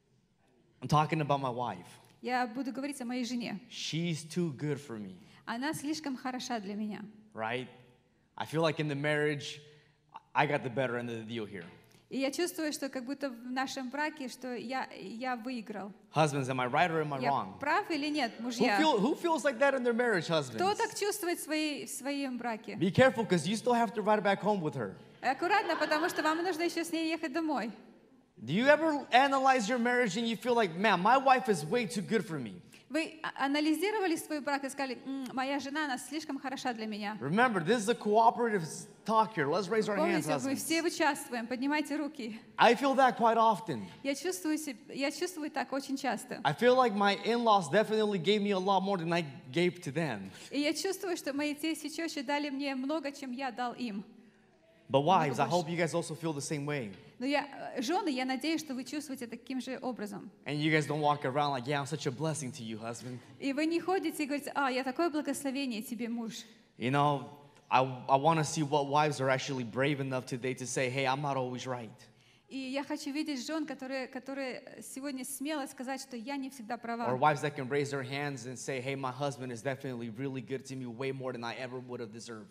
I'm talking about my wife. Я буду говорить о моей жене. She's too good for me, Она слишком хороша для меня. right? I feel like in the marriage, I got the better end of the deal here. И я чувствую, что как будто в нашем браке, что я, я выиграл. Husbands, am I right or am I Я wrong? прав или нет, Who, мужья? feel, who feels like that in their marriage, Кто husbands? так чувствует в, своей, в своем браке? Be careful because you still have to ride back home with her. Аккуратно, потому что вам нужно еще с ней ехать домой. Do you ever analyze your marriage and you feel like, man, my wife is way too good for me? Вы а- анализировали свой брак и сказали, «М, моя жена, она слишком хороша для меня. Remember, this is a cooperative talk here. Let's raise our hands, Помните, мы husbands. все участвуем, поднимайте руки. I feel that quite often. Я чувствую, себ- я чувствую так очень часто. I feel like my in-laws definitely gave me a lot more than I gave to them. И я чувствую, что мои тесть и теща дали мне много, чем я дал им. But wives, I hope you guys also feel the same way. Но я, э, жены, я надеюсь, что вы чувствуете таким же образом. And you guys don't walk around like, yeah, I'm such a blessing to you, husband. И вы не ходите и говорите, а, я такое благословение тебе, муж. You know, I, I want to see what wives are actually brave enough today to say, hey, I'm not always right. И я хочу видеть жен, которые, которые сегодня смело сказать, что я не всегда Or права. wives that can raise their hands and say, hey, my husband is definitely really good to me, way more than I ever would have deserved.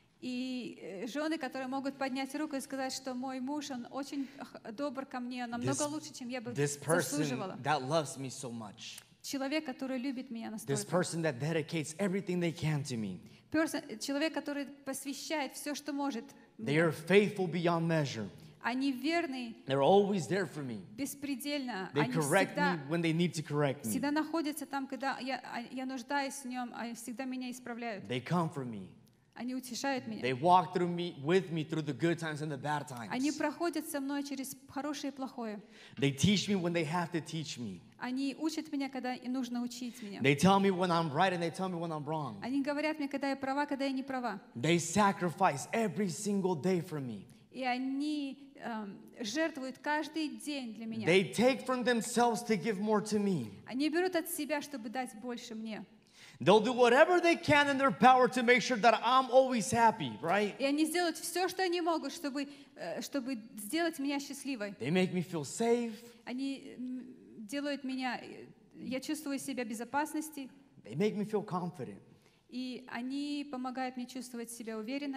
И э, жены, которые могут поднять руку и сказать, что мой муж, он очень х- добр ко мне, он намного This- лучше, чем я бы This person заслуживала. that loves me so much. Человек, который любит меня This настолько. person that dedicates everything they can to me. Person- человек, который посвящает все, что может. They are faithful beyond measure. Они верны They're always there for me. беспредельно. They Они correct всегда, me when they need to correct me. всегда находятся там, когда я, а- я нуждаюсь в нем, они всегда меня исправляют. They comfort me. Они утешают меня. They walk through me with me through the good times and the bad Они times. проходят со мной через хорошее и плохое. They teach me when they have to teach me. Они учат меня, когда и нужно учить меня. They tell me when I'm right and they tell me when I'm wrong. Они говорят мне, когда я права, когда я не права. They sacrifice every single day for me. И они эм, жертвуют каждый день для меня. They take from themselves to give more to me. Они берут от себя, чтобы дать больше мне. They'll do whatever they can in their power to make sure that I'm always happy, right? И они сделают все, что они могут, чтобы, э, чтобы сделать меня счастливой. They make me feel safe. Они м, делают меня, э, я чувствую себя в безопасности, They make me feel confident. и они помогают мне чувствовать себя уверенной.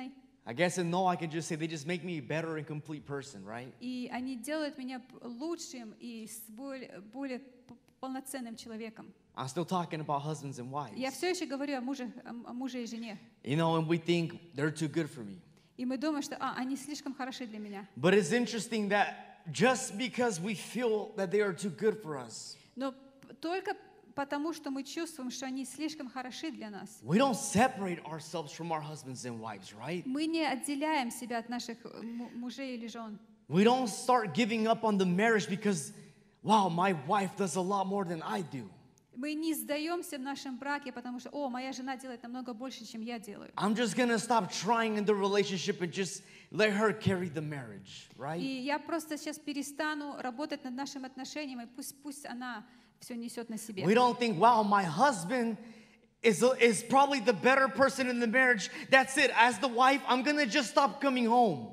I guess in no, I can just say they just make me a better and complete person, right? И они делают меня п- лучшим и с более, более п- полноценным человеком. I'm still talking about husbands and wives. Я все еще говорю о муже, о, о муже и жене. You know, and we think they're too good for me. И мы думаем, что а, они слишком хороши для меня. But it's interesting that just because we feel that they are too good for us, Но п- только потому, что мы чувствуем, что они слишком хороши для нас, we don't separate ourselves from our husbands and wives, right? мы не отделяем себя от наших э, му- мужей или жен. We don't start giving up on the marriage because, wow, my wife does a lot more than I do. Мы не сдаемся в нашем браке, потому что, о, моя жена делает намного больше, чем я делаю. I'm just gonna stop trying in the relationship and just let her carry the marriage, right? И я просто сейчас перестану работать над нашим отношением, и пусть, пусть она все несет на себе. We don't think, wow, my husband is, is probably the better person in the marriage. That's it. As the wife, I'm gonna just stop coming home.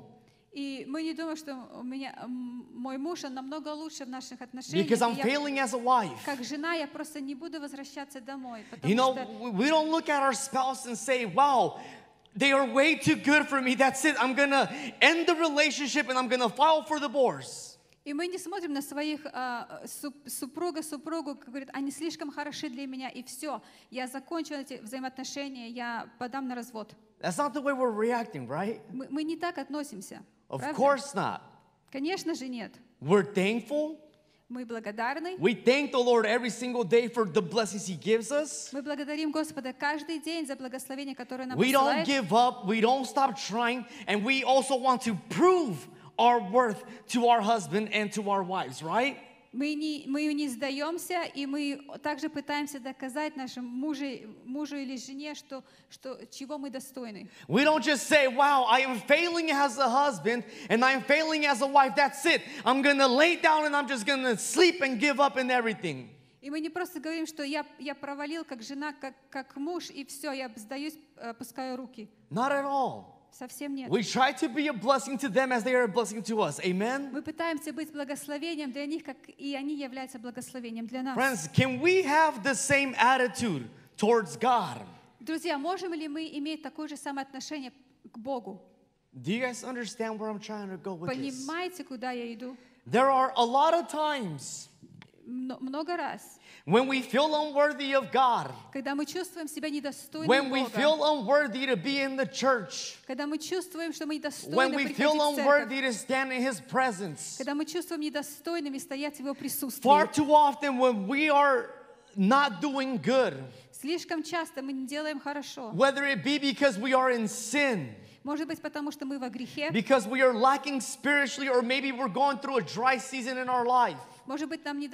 И мы не думаем, что у меня, м, мой муж, он намного лучше в наших отношениях. Because I'm И я, failing as a wife. как жена, я просто не буду возвращаться домой, потому You know, что we- we don't look at our spouse and say, wow, they are way too good for me. That's it. I'm gonna end the relationship and I'm gonna file for divorce. и мы не смотрим на своих а, суп- супруга, супругу, как говорит, они слишком хороши для меня, и все, я закончу эти взаимоотношения, я подам на развод. That's not the way we're reacting, right? Мы, мы не так относимся. Of правда? course not. Конечно же нет. We're thankful. Мы благодарны. We thank the Lord every single day for the blessings He gives us. Мы благодарим Господа каждый день за благословение, которое нам We don't посылает. give up. We don't stop trying. And we also want to prove our worth to our husband and to our wives, right? Мы не, мы не сдаемся, и мы также пытаемся доказать нашему мужу, мужу или жене, что, что, чего мы достойны. We don't just say, wow, I am failing as a husband and I'm failing as a wife. That's it. I'm going to lay down and I'm just going to sleep and give up and everything. И мы не просто говорим, что я, я провалил как жена, как, как муж, и все, я сдаюсь, опускаю руки. Not at all. Совсем нет. We try to be a blessing to them as they are a blessing to us. Amen? Мы пытаемся быть благословением для них, как и они являются благословением для нас. Friends, can we have the same attitude towards God? Друзья, можем ли мы иметь такое же самое отношение к Богу? Do you guys understand where I'm trying to go with this? Понимаете, куда я иду? There are a lot of times Мно- Много раз, when we feel unworthy of God, когда мы чувствуем себя недостойными when we Бога, feel unworthy to be in the church, когда мы чувствуем, что мы when недостойны we feel приходить в unworthy церковь, to stand in His presence. когда мы чувствуем недостойными стоять в Его Far присутствии. too often when we are not doing good, Слишком часто мы не делаем хорошо. whether it be because we are in sin, Может быть, потому что мы во грехе. because we are lacking spiritually, or maybe we're going through a dry season in our life. Может быть, нам не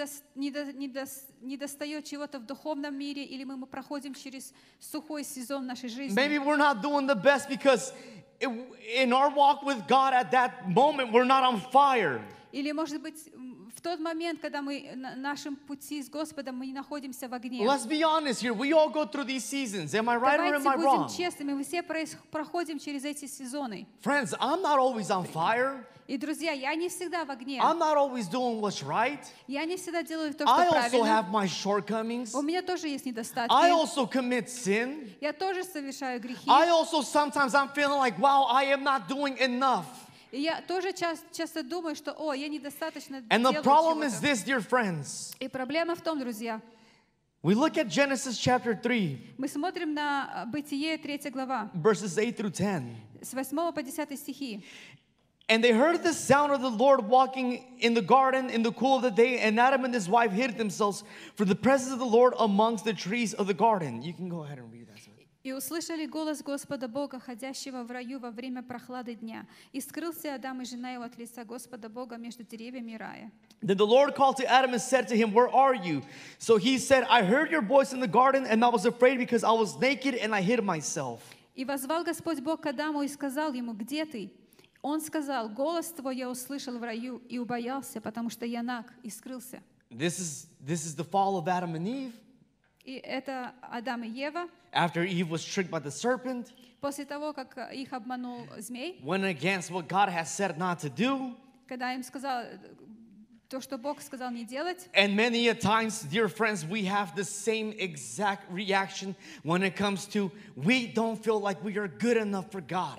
недостает чего-то в духовном мире, или мы мы проходим через сухой сезон нашей жизни. Maybe we're not doing the best because it, in our walk with God at that moment, we're not on fire. Или, может быть, м, в тот момент, когда мы на нашем пути с Господом, мы не находимся в огне. Let's be honest here. We all go through these seasons. Am I right or am Давайте I будем wrong? честными, мы все проис- проходим через эти сезоны. Friends, I'm not always on fire. И, друзья, я не всегда в огне. I'm not always doing what's right. Я не всегда делаю то, I что also правильно. have my shortcomings. У меня тоже есть недостатки. I also commit sin. Я тоже совершаю грехи. I also sometimes I'm feeling like, wow, I am not doing enough. И я тоже часто, часто думаю, что, о, я недостаточно And the делаю problem is чего-то. this, dear friends. И проблема в том, друзья, We look at Genesis chapter three, мы смотрим на а, Бытие, третья глава, verses eight through ten. с восьмого по десятый стихи. And they heard the sound of the Lord walking in the garden in the cool of the day, and Adam and his wife hid themselves from the presence of the Lord amongst the trees of the garden. You can go ahead and read that. «И услышали голос Господа Бога, ходящего в раю во время прохлады дня. И скрылся Адам и жена его от лица Господа Бога между деревьями рая. Then the Lord called to Adam and said to him, where are you? So he said, I heard your voice in the garden, and I was afraid because I was naked and I hid myself. И возвал Господь Бог к Адаму и сказал ему, где ты? Он сказал, голос твой я услышал в раю и убоялся, потому что я наг, и скрылся». This is, this is the fall of Adam and Eve. И это Адам и Ева. After Eve was tricked by the serpent, После того, как их обманул змей, went against what God has said not to do. когда им сказал то, что Бог сказал не делать. And many a times, dear friends, we have the same exact reaction when it comes to we don't feel like we are good enough for God.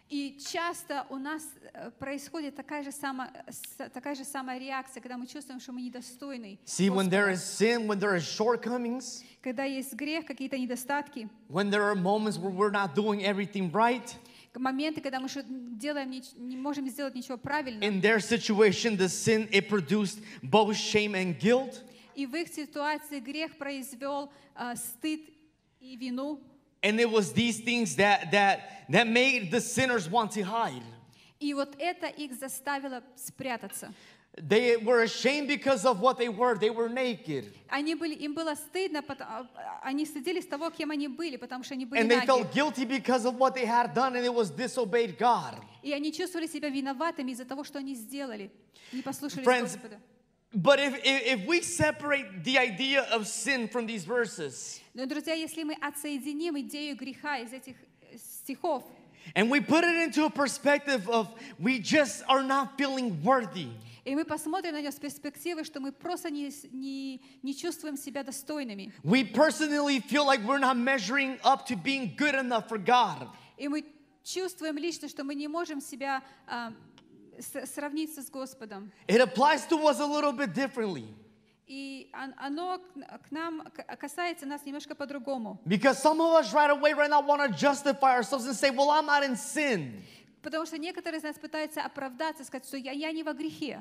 И часто у нас э, происходит такая же, самая, с- такая же самая реакция, когда мы чувствуем, что мы недостойны. See, when there Господа. is sin, when there is shortcomings, Когда есть грех, какие-то недостатки, when there are moments where we're not doing everything right, моменты, когда мы что- делаем, нич- не можем сделать ничего правильно, in their situation, the sin, it produced both shame and guilt. и в их ситуации грех произвел э, стыд и вину, And it was these things that, that, that made the sinners want to hide. и вот это их заставило спрятаться. They were ashamed because of what they were. They were naked. Они были, им было стыдно, пото- они стыдились того, кем они были, потому что они были And they наги. felt guilty because of what they had done, and it was disobeyed God. И они чувствовали себя виноватыми из-за того, что они сделали, не послушались Friends, Господа. But if, if, if we separate the idea of sin from these verses, Но, друзья, если мы отсоединим идею греха из этих э, стихов, and we put it into a perspective of we just are not feeling worthy, и мы посмотрим на нее с перспективы, что мы просто не, с- не, не чувствуем себя достойными, we personally feel like we're not measuring up to being good enough for God. и мы чувствуем лично, что мы не можем себя а, с- сравниться с Господом. It applies to us a little bit differently. И он- оно к к нам к- касается нас немножко по-другому. Because some of us right away, right now, want to justify ourselves and say, well, I'm not in sin. Потому что некоторые из нас пытаются оправдаться, сказать, что я, я не во грехе.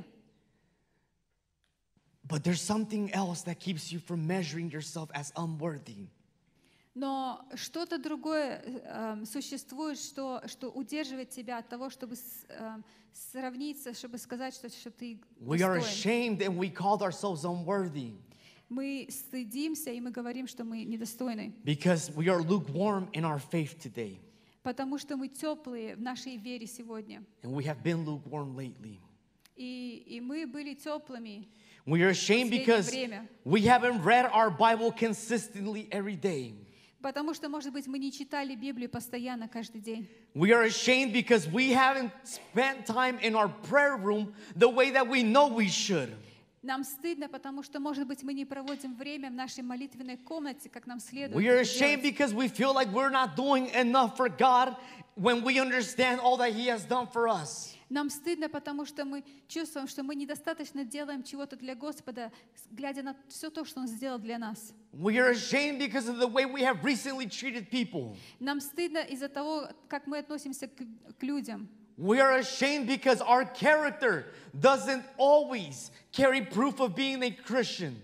But there's something else that keeps you from measuring yourself as unworthy. Но что-то другое э, э, существует, что, что удерживает тебя от того, чтобы с- э, сравниться, чтобы сказать, что, что ты We are достоин. ashamed and we called ourselves unworthy Мы стыдимся, и мы говорим, что мы недостойны, because we are lukewarm in our faith today. потому что мы теплые в нашей вере сегодня. And we have been lukewarm lately. И, и мы были теплыми. We are ashamed Последнее because время. we haven't read our Bible consistently every day. Потому что, может быть, мы не читали Библию постоянно, каждый день. We are ashamed because we haven't spent time in our prayer room the way that we know we should. Нам стыдно, потому что, может быть, мы не проводим время в нашей молитвенной комнате, как нам следует. We are это ashamed делать. because we feel like we're not doing enough for God when we understand all that He has done for us. Нам стыдно, потому что мы чувствуем, что мы недостаточно делаем чего-то для Господа, с- глядя на все то, что Он сделал для нас. We are ashamed because of the way we have recently treated people. Нам стыдно из-за того, как мы относимся к, к людям. We are ashamed because our character doesn't always carry proof of being a Christian.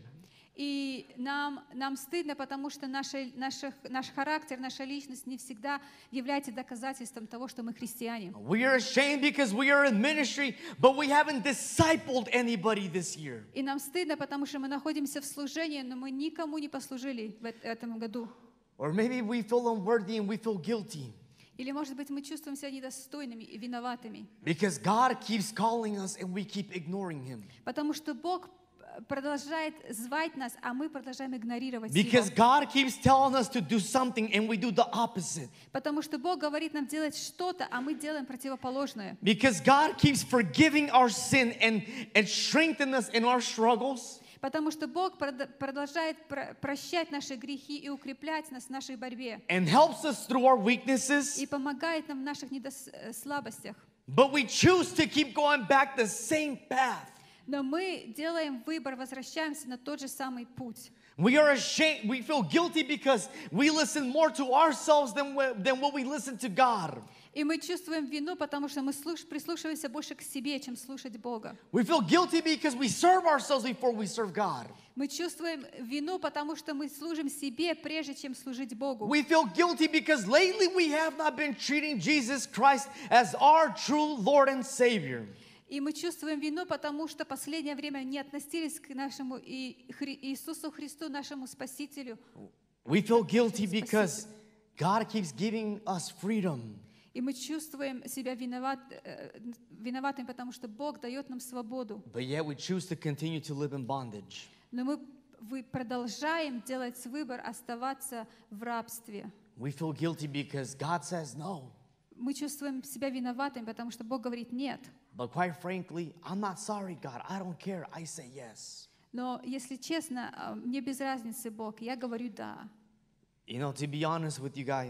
И нам, нам стыдно, потому что наша, наша, наш характер, наша личность не всегда является доказательством того, что мы христиане. We are ashamed because we are in ministry, but we haven't discipled anybody this year. И нам стыдно, потому что мы находимся в служении, но мы никому не послужили в эт- этом году. Or maybe we feel unworthy and we feel guilty Или, может быть, мы чувствуем себя недостойными и виноватыми. because God keeps calling us and we keep ignoring Him. Потому что Бог продолжает звать нас, а мы продолжаем игнорировать Because Его. God keeps telling us to do something and we do the opposite. Потому что Бог говорит нам делать что-то, а мы делаем противоположное. Because God keeps forgiving our sin and, and strengthening us in our struggles. Потому что Бог прод- продолжает про- прощать наши грехи и укреплять нас в нашей борьбе. And helps us through our weaknesses. И помогает нам в наших недос- э, слабостях. But we choose to keep going back the same path. Но мы делаем выбор, возвращаемся на тот же самый путь. We are ashamed. We feel guilty because we listen more to ourselves than, we, than what we listen to God. И мы чувствуем вину, потому что мы слуш- прислушиваемся больше к себе, чем слушать Бога. We feel guilty because we serve ourselves before we serve God. Мы чувствуем вину, потому что мы служим себе, прежде чем служить Богу. We feel guilty because lately we have not been treating Jesus Christ as our true Lord and Savior. И мы чувствуем вину, потому что последнее время не относились к нашему и Хри- Иисусу Христу, нашему Спасителю. We feel guilty because God keeps giving us freedom. И мы чувствуем себя виноват, э, виноватыми, потому что Бог дает нам свободу. But yet we choose to continue to live in bondage. Но мы вы продолжаем делать выбор оставаться в рабстве. We feel guilty because God says no. Мы чувствуем себя виноватыми, потому что Бог говорит «нет». But quite frankly, I'm not sorry, God. I don't care. I say yes. Но, если честно, э, мне без разницы, Бог, я говорю «да». You know, to be honest with you guys,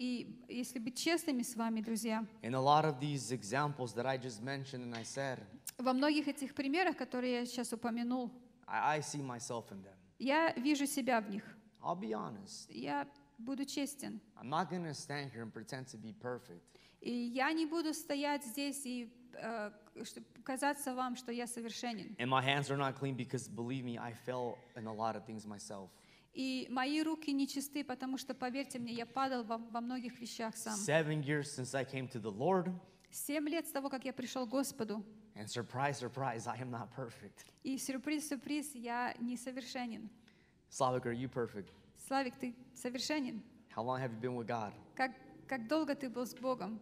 И если быть честными с вами, друзья, In a lot of these examples that I just mentioned and I said, во многих этих примерах, которые я сейчас упомянул, I, I see myself in them. я вижу себя в них. I'll be honest. Я буду честен. I'm not going to stand here and pretend to be perfect. И я не буду стоять здесь и э, чтобы казаться вам, что я совершенен. And my hands are not clean because, believe me, I fell in a lot of things myself. И мои руки нечисты, потому что, поверьте мне, я падал во, во многих вещах сам. Seven years since I came to the Lord, Семь лет с того, как я пришел к Господу, and surprise, surprise, I am not perfect. и сюрприз-сюрприз, я несовершенен. Slavik, are you perfect? Славик, ты совершенен? How long have you been with God? Как, как долго ты был с Богом?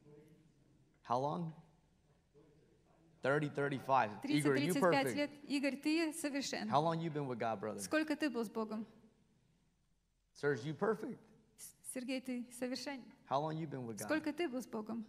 How long? thirty, thirty-five. Igor, are you тридцать-тридцать пять perfect? лет. Игорь, ты совершен. How long you been with God, brother? Сколько ты был с Богом? Serge, you perfect? С- Сергей, ты совершенен. How long you been with God? Сколько ты был с Богом?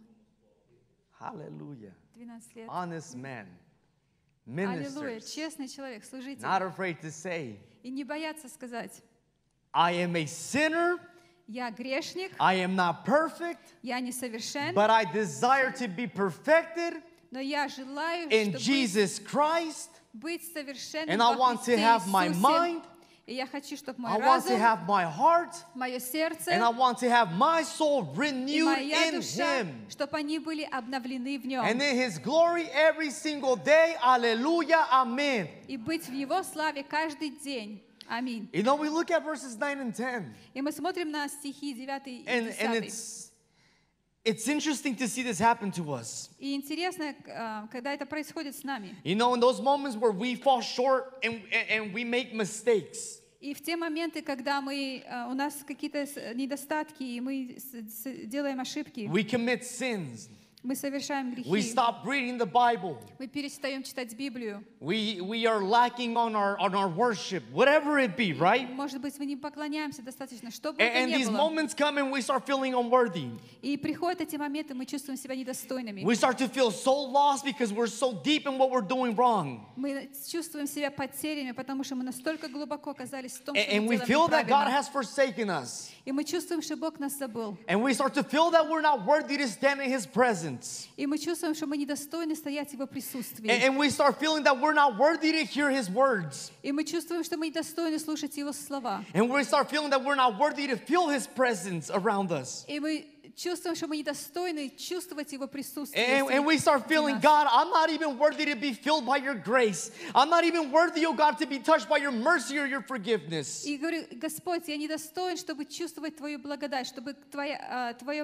Hallelujah. двенадцать лет. Honest man, Аллилуйя. ministers, Честный человек, служитель. not afraid to say, И не бояться сказать, I am a sinner, я грешник, I am not perfect, я несовершен, but I desire to be perfected но я желаю, in чтобы Jesus Christ, быть совершенным and I во want to Христе have my Иисусе. mind, И я хочу, чтобы I мой want to разум, have my heart, мое сердце and I want to have my soul и renewed моя in душа, Him. чтобы они были обновлены в Нем. And in His glory every single day. Hallelujah. Amen. И быть в Его славе каждый день. Аминь. You know, we look at verses nine and ten, И мы смотрим на стихи девятый и and, and десятый. it's, it's interesting to see this happen to us. И интересно, э, когда это происходит с нами. You know, in those moments where we fall short and, and, and we make mistakes, И в те моменты, когда мы, э, у нас какие-то с- недостатки, и мы с- с- делаем ошибки, we commit sins, мы совершаем we грехи, stop reading the Bible, мы перестаем читать Библию. we, we are lacking on our, on our worship, whatever it be, right? Может быть, мы не поклоняемся достаточно, что бы And, это and ни these было. moments come and we start feeling unworthy. И приходят эти моменты, мы чувствуем себя недостойными. We start to feel so lost because we're so deep in what we're doing wrong. Мы чувствуем себя потерянными, потому что мы настолько глубоко оказались в том, And, что мы and we делаем feel that God неправильно. has forsaken us. И мы чувствуем, что Бог нас забыл. And we start to feel that we're not worthy to stand in His presence. И мы чувствуем, что мы недостойны стоять в Его присутствии. And, and we start feeling that we're not worthy to hear His words. И мы чувствуем, что мы недостойны слушать Его слова. And we start feeling that we're not worthy to feel His presence around us. И мы чувствуем, что мы недостойны чувствовать Его присутствие. And, and we start feeling, God, I'm not even worthy to be filled by your grace. I'm not even worthy, oh God, to be touched by your mercy or your forgiveness. И говорю, Господь, я недостоин, чтобы чувствовать Твою благодать, чтобы Твоя, а, Твоя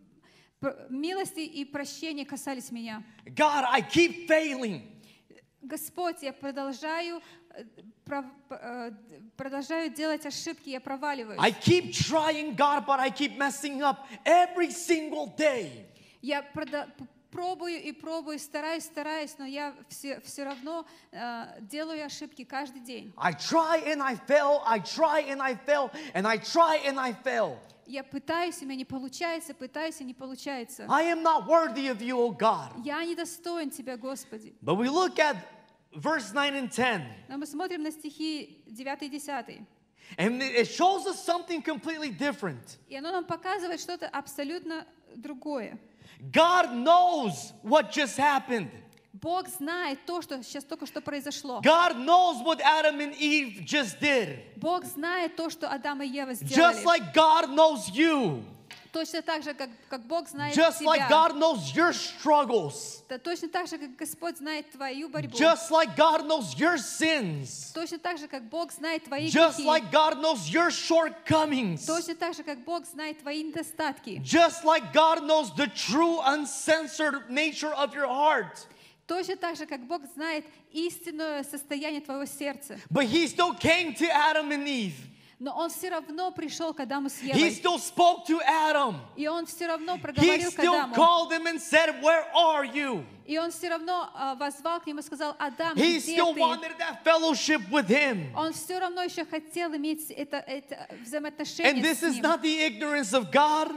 п- милости и прощение касались меня. God, I keep failing. Господь, я продолжаю, э, пров- э, продолжаю делать ошибки, я проваливаюсь. I keep trying, God, but I keep messing up every single day. Я прода- п- пробую и пробую, стараюсь, стараюсь, но я все, все равно э, делаю ошибки каждый день. I try and I fail, I try and I fail, and I try and I fail. Я пытаюсь, у меня не получается, пытаюсь, и не получается. I am not worthy of you, oh God. Я недостоин Тебя, Господи. But we look at verse nine and ten, Но мы смотрим на стихи девятый и десятый. and it shows us something completely different. И оно нам показывает что-то абсолютно другое. God knows what just happened. Бог знает то, что сейчас только что произошло. God knows what Adam and Eve just did. Бог знает то, что Адам и Ева Just сделали. like God knows you. Точно так же, как, как Бог знает Just like тебя. God knows your struggles. Да, точно так же, как Господь знает твою борьбу. Just like God knows your sins. Точно так же, как Бог знает твои Just грехи. like God knows your shortcomings. Точно так же, как Бог знает твои недостатки. Just like God knows the true uncensored nature of your heart. Точно так же, как Бог знает истинное состояние твоего сердца. But He still came to Adam and Eve. Но Он все равно пришел к Адаму с He Евой. still spoke to Adam. И Он все равно He проговорил к still Адаму. called him and said, "Where are you?" И Он все равно а, воззвал к нему и сказал: Адам, He где still ты? wanted that fellowship with him. Он все равно еще хотел иметь это, это взаимоотношение And this с is ним. not the ignorance of God.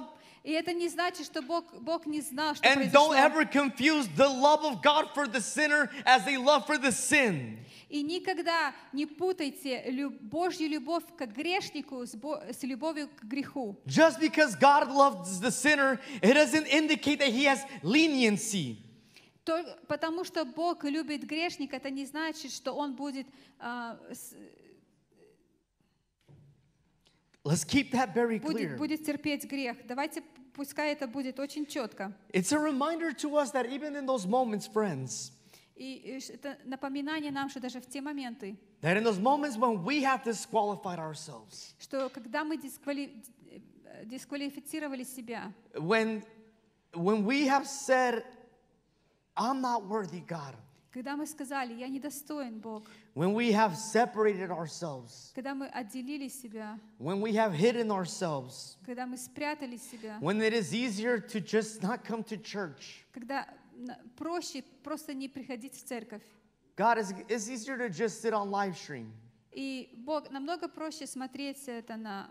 И это не значит, что Бог, Бог не знал, что And don't произошло. ever confuse the love of God for the sinner as a love for the sin. И никогда не путайте люб- Божью любовь к грешнику с, бо- с любовью к греху. Just because God loves the sinner, it doesn't indicate that he has leniency. Только потому что Бог любит грешника, это не значит, что Он будет... а, с- Let's keep that very будет, clear. будет терпеть грех. Давайте, пускай это будет очень четко. It's a reminder to us that even in those moments, friends, И и ш- это напоминание нам, что даже в те моменты, that in those moments when we have disqualified ourselves, что когда мы дисквали- э, дисквалифицировали себя, when, when we have said, I'm not worthy, God, когда мы сказали, я недостоин, Бог, when we have separated ourselves, когда мы отделили себя, when we have hidden ourselves, когда мы спрятали себя, when it is easier to just not come to church. когда на- проще просто не приходить в церковь. God, it's, it's easier to just sit on live stream. И Бог, намного проще смотреть это на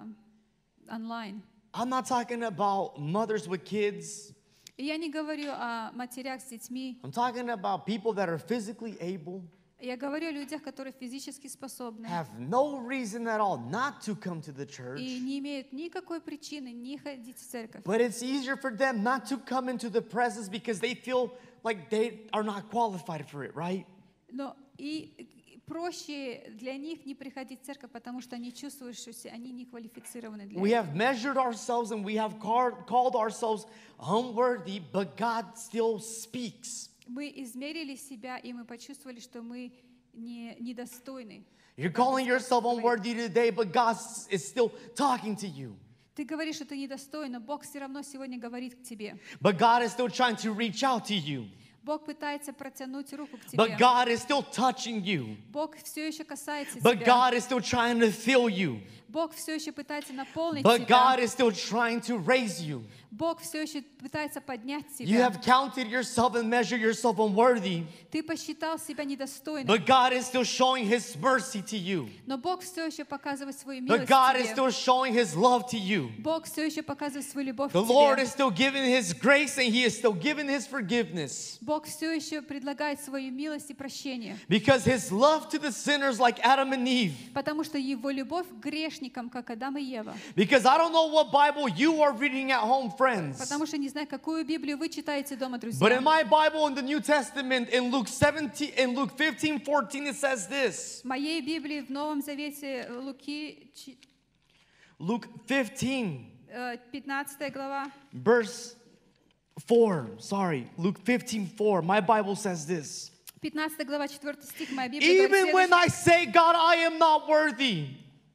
а, онлайн. I'm not talking about mothers with kids. И я не говорю о матерях с детьми, I'm talking about people that are physically able, я говорю о людях, которые физически способны have no reason at all not to come to the church. и не имеют никакой причины не ходить в церковь. But it's easier for them not to come into the presence because they feel like they are not qualified for it, right? Но и проще для них не приходить в церковь, потому что они чувствуют, что все- они не квалифицированы для We этого. have measured ourselves and we have car- called ourselves unworthy, but God still speaks. Мы измерили себя, и мы почувствовали, что мы не, недостойны. You're calling yourself unworthy today, but God is still talking to you. Ты говоришь, что ты недостоин, но Бог все равно сегодня говорит к тебе. But God is still trying to reach out to you. Бог пытается протянуть руку к But тебе. God is still touching you. Бог все еще касается But тебя. God is still trying to fill you. Бог все еще пытается наполнить But тебя. God is still trying to raise you. Бог все еще пытается поднять You тебя. have counted yourself and measured yourself unworthy. Ты посчитал себя недостойным. But God is still showing His mercy to you. Но Бог все еще показывает свою But милость God is тебе. still showing His love to you. Бог все еще показывает свою любовь The к Lord тебе. is still giving His grace and He is still giving His forgiveness. Бог все еще предлагает свою милость и прощение. Because His love to the sinners like Adam and Eve. Потому что Его любовь к грешникам, как Адам и Ева. Because I don't know what Bible you are reading at home, friends. Потому что не знаю, какую Библию вы читаете дома, But in друзья. my Bible in the New Testament, in Luke seventeen, in Luke fifteen, fourteen, it says this. В моей Библии в Новом Завете Луки чи- Luke fifteen, э, пятнадцатая глава, verse four. Sorry, Luke fifteen, four. My Bible says this. пятнадцатая глава, четвёртый стих, моя Библия говорит Even when следующее. I say, God, I am not worthy.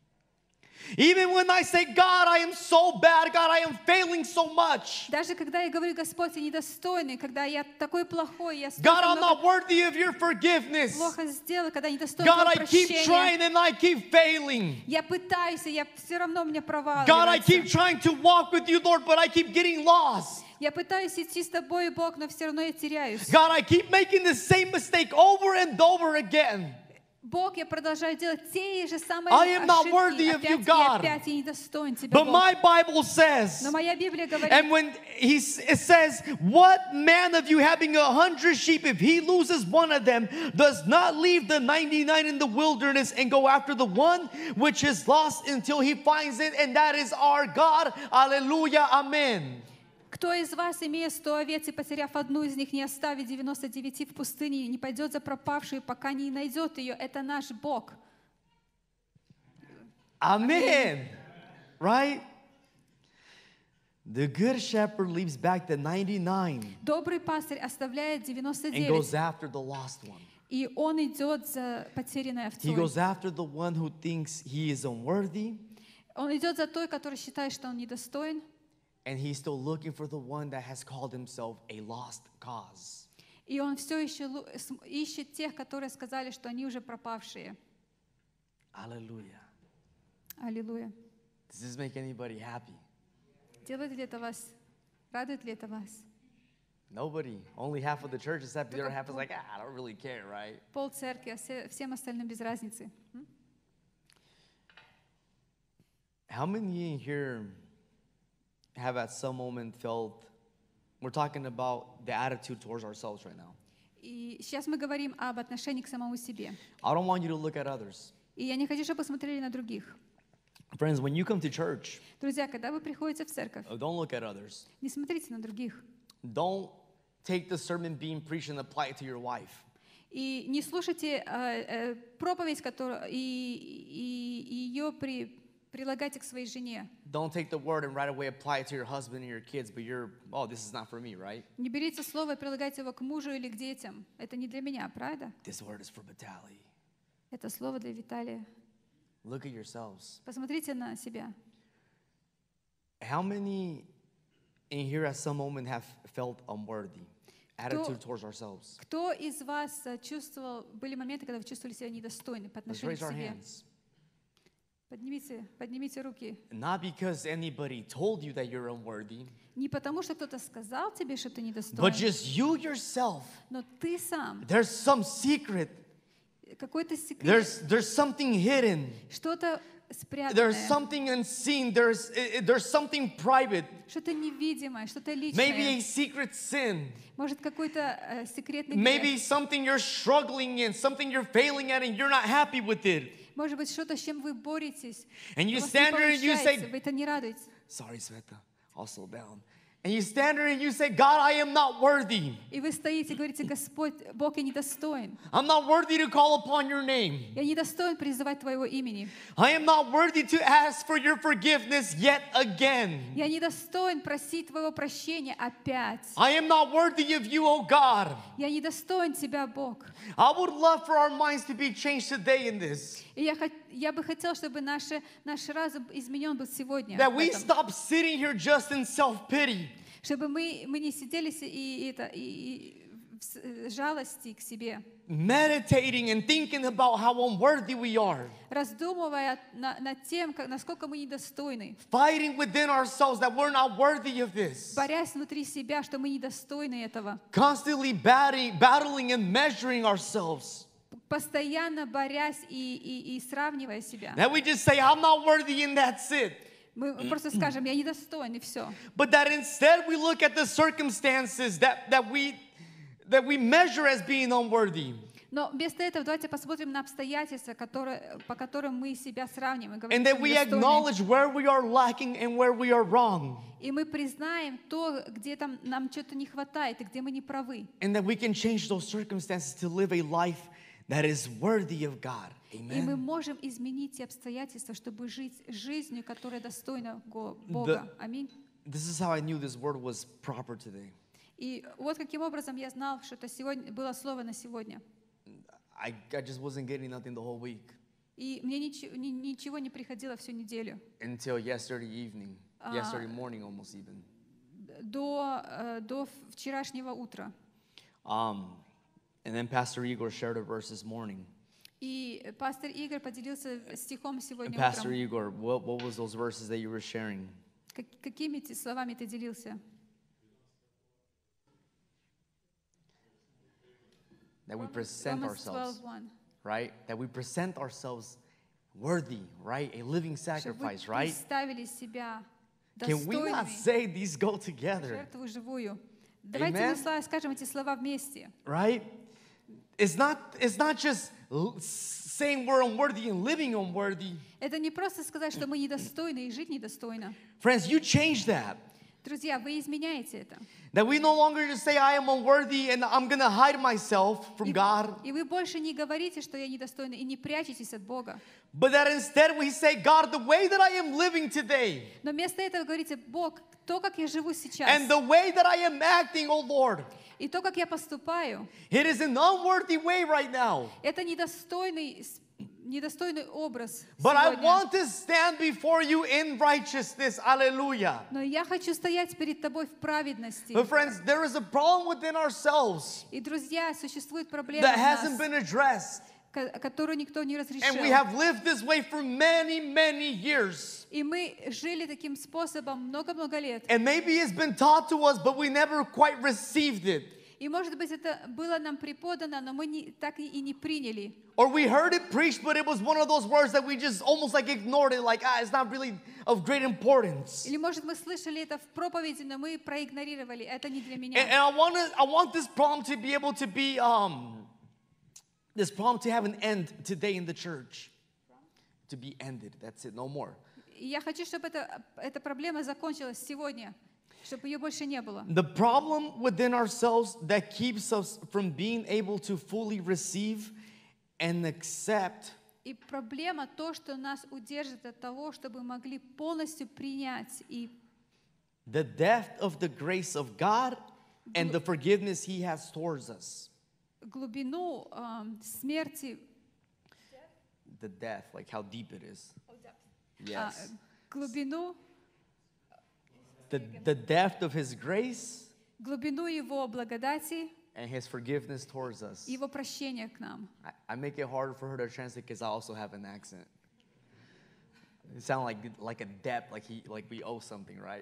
Even when I say, God, I am so bad, God, I am failing so much. Даже когда я говорю, Господь, я недостойный, когда я такой плохой, я God, столько I'm not много worthy of your forgiveness. плохо сделал, когда недостоин God, твоего I keep прощения. trying and I keep failing. Я пытаюсь, и я все равно у меня God, I keep проваливается. trying to walk with you, Lord, but I keep getting lost. Я пытаюсь идти с тобой, Бог, но все равно я теряюсь. God, I keep making the same mistake over and over again. Бог, я продолжаю делать те же самые I am not worthy ошибки. of you, Опять God. и опять я недостоин тебя, But Бог. my Bible says, Но моя Библия говорит, and when he s- it says, what man of you having a hundred sheep, if he loses one of them, does not leave the ninety-nine in the wilderness and go after the one which is lost until he finds it, and that is our God. Hallelujah, amen. кто из вас, имея сто овец и потеряв одну из них, не оставит девяносто девяти в пустыне и не пойдет за пропавшую, пока не найдет ее? Это наш Бог. Amen. Right? The good shepherd leaves back the ninety-nine Добрый пастырь оставляет девяносто and goes девять, after the lost one. и он идет за потерянной He овцой. goes after the one who thinks he is unworthy, Он идет за той, который считает, что он недостоин, and he's still looking for the one that has called himself a lost cause. и он все еще лу- с- ищет тех, которые сказали, что они уже пропавшие. Hallelujah. Аллилуйя. Does this make anybody happy? Делает ли это вас? Радует ли это вас? Nobody. Only half of the church is happy. The other Только half is пол- like, ah, I don't really care, right? Пол церкви, а все- всем остальным без разницы. М? How many in here have at some moment felt, we're talking about the attitude towards ourselves right now. И сейчас мы говорим об отношении к самому себе. I don't want you to look at others. И я не хочу, чтобы вы смотрели на других. Friends, when you come to church, Друзья, когда вы приходите в церковь, don't look at others. не смотрите на других. Don't take the sermon being preached and apply it to your wife. И не слушайте э, э, проповедь, которую, и, и, и ее при, прилагайте к своей жене. Don't take the word and right away apply it to your husband and your kids, but you're, oh, this is not for me, right? Не берите слово и прилагайте его к мужу или к детям. Это не для меня, правда? This word is for Vitaly. Это слово для Виталия. Look at yourselves. Посмотрите на себя. How many in here at some moment have felt unworthy? Attitude towards ourselves. Кто из вас э, чувствовал, были моменты, когда вы чувствовали себя недостойны по Let's отношению raise к our себе? hands. Поднимите, поднимите руки. Not because anybody told you that you're unworthy, Не потому, что кто-то сказал тебе, что ты but недостоин, just you yourself. но ты сам. There's some secret. Какой-то секрет, There's there's something hidden. что-то There's спрятанное, something unseen. There's uh, there's something private. что-то невидимое, что-то Maybe a личное. secret sin. Может, какой-то э, секретный Maybe грех. something you're struggling in, something you're failing at, and you're not happy with it. Может быть, что-то, с чем вы боретесь. And У you вас не stand there and you получается, say, вы это не радуетесь. sorry, Sveta, I'll slow down. And you stand there and you say, God, I am not worthy. И вы стоите и говорите: Господь, Бог, я недостоин. I'm not worthy to call upon your name. Я недостоин призывать Твоего имени. I am not worthy to ask for your forgiveness yet again. Я недостоин просить Твоего прощения опять. I am not worthy of you, oh God. Я недостоин Тебя, Бог. I would love for our minds to be changed today in this. И я, хот- я бы хотел, чтобы наши, наш разум изменен был сегодня. That в we этом. stop sitting here just in self-pity. Чтобы мы, мы не сидели си- и, и это, и, и в с- э, жалости к себе, Meditating and thinking about how unworthy we are. раздумывая на- над тем, как, насколько мы недостойны, Fighting within ourselves that we're not worthy of this. борясь внутри себя, что мы недостойны этого, Constantly battling, battling and measuring ourselves. постоянно борясь и, и, и сравнивая себя. That we just say, I'm not worthy and that's it. Мы просто скажем: я недостоин, и все. But that instead we look at the circumstances that, that, we, that we measure as being unworthy. Но вместо этого давайте посмотрим на обстоятельства, которые, по которым мы себя сравним и говорим, And что that we недостойны. acknowledge where we are lacking and where we are wrong. И мы признаем то, где там нам что-то не хватает и где мы не правы. And that we can change those circumstances to live a life that is worthy of God. И мы Amen. можем изменить те обстоятельства, чтобы жить жизнью, которая достойна Го- Бога. Аминь. This is how I knew this word was proper today. И вот каким образом я знал, что это сегодня было слово на сегодня. I, I just wasn't getting nothing the whole week И мне ничего, ни- ничего не приходило всю неделю. until yesterday evening, yesterday morning almost even. До, э, до вчерашнего утра. Um, and then Pastor Igor shared a verse this morning. И пастор Игорь поделился стихом And сегодня Pastor утром. Igor, what, what was those verses that you were sharing? Как- Какими ты словами ты делился? That we present Romans ourselves, twelve one. right? That we present ourselves worthy, right? A living Чтобы вы sacrifice, right? представили себя Can we not достойными, say these go together, жертву живую. Давайте мы Amen. сла- скажем эти слова вместе. right? It's not, it's not just l- saying we're unworthy and living unworthy. Это не просто сказать, что мы недостойны и жить недостойно. Friends, you change that. Друзья, вы изменяете это. That we no longer just say I am unworthy and I'm going to hide myself from И, God. и вы больше не говорите, что я недостойна, и не прячетесь от Бога. But that instead we say, God, the way that I am living today Но вместо этого говорите: Бог, то, как я живу сейчас, and the way that I am acting, oh Lord, и то, как я поступаю, it is an unworthy way right now. это недостойный, с- недостойный образ But I сегодня. want to stand before you in righteousness. Hallelujah. Но я хочу стоять перед тобой в праведности. But friends, there is a problem within ourselves И, друзья, существует проблема that в hasn't нас, been addressed. ко- которую никто не разрешил. And we have lived this way for many, many years. И мы жили таким способом много-много лет. And maybe it's been taught to us, but we never quite received it. И, может быть, это было нам преподано, но мы не, так и, и не приняли. Or we heard it preached, but it was one of those words that we just almost like ignored it, like, ah, it's not really of great importance. Или, может, мы слышали это в проповеди, но мы проигнорировали. Это не для And, меня. and I want to, I want this problem to be able to be, um, this problem to have an end today in the church. To be ended. That's it. No more. И я хочу, чтобы это, эта проблема закончилась сегодня, чтобы ее больше не было. The problem within ourselves that keeps us from being able to fully receive and accept И проблема то, что нас удержит от того, чтобы мы могли полностью принять и the depth of the grace of God and the forgiveness He has towards us. глубину эм, смерти, The depth, like how deep it is. а, Yes. глубину, The, the depth of His grace глубину Его благодати, and His forgiveness towards us. Его прощения к нам. I, I make it harder for her to translate because I also have an accent. It sounds like like a debt, like he like we owe something, right?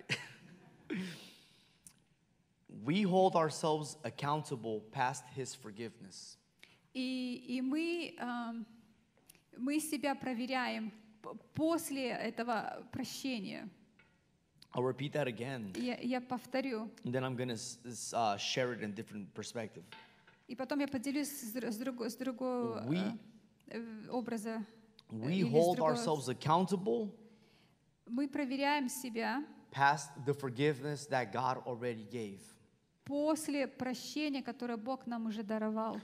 We hold ourselves accountable past His forgiveness. И, и мы, эм, мы себя проверяем п- после этого прощения. I'll repeat that again, Я, я повторю. and then I'm gonna s- s- uh, share it in different perspective. И потом я поделюсь с, др- с, друго- с другого We- э, э, образа. э, We или с hold другого- ourselves accountable Мы проверяем себя past the forgiveness that God already gave. после прощения, которое Бог нам уже даровал.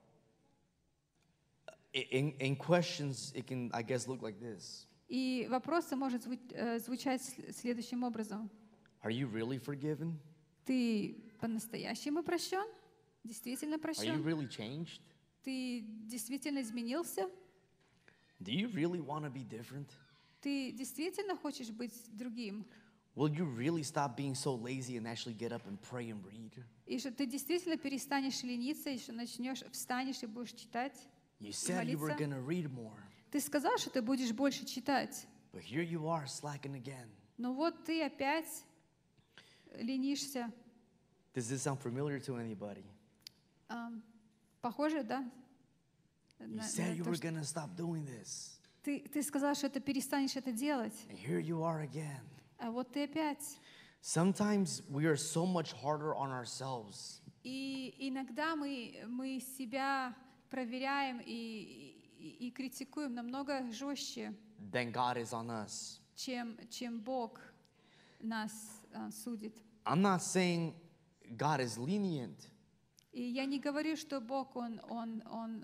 I- In, in questions, it can, I guess, look like this. И вопрос может зву- э, звучать сл- следующим образом. Are you really forgiven? Ты по-настоящему прощен? Действительно Are you прощен? really changed? Ты действительно изменился? Do you really want to be different? Ты действительно хочешь быть другим? Will you really stop being so lazy and actually get up and pray and read? И что ты действительно перестанешь лениться, и что начнешь, встанешь и будешь читать? You и said you were молиться? going to read more, Ты сказал, что ты будешь больше читать. but here you are slacking again. Но вот ты опять ленишься. Does this sound familiar to anybody? Ам, Похоже, да? You На- said на you то, were что- going to stop doing this, Ты, ты сказал, что ты перестанешь это делать. and here you are again. А вот ты опять. Sometimes we are so much harder on ourselves И иногда мы, мы себя проверяем и, и, и критикуем намного жестче, than God is on us. чем, чем Бог нас а, судит. I'm not saying God is lenient. И я не говорю, что Бог, Он, он, он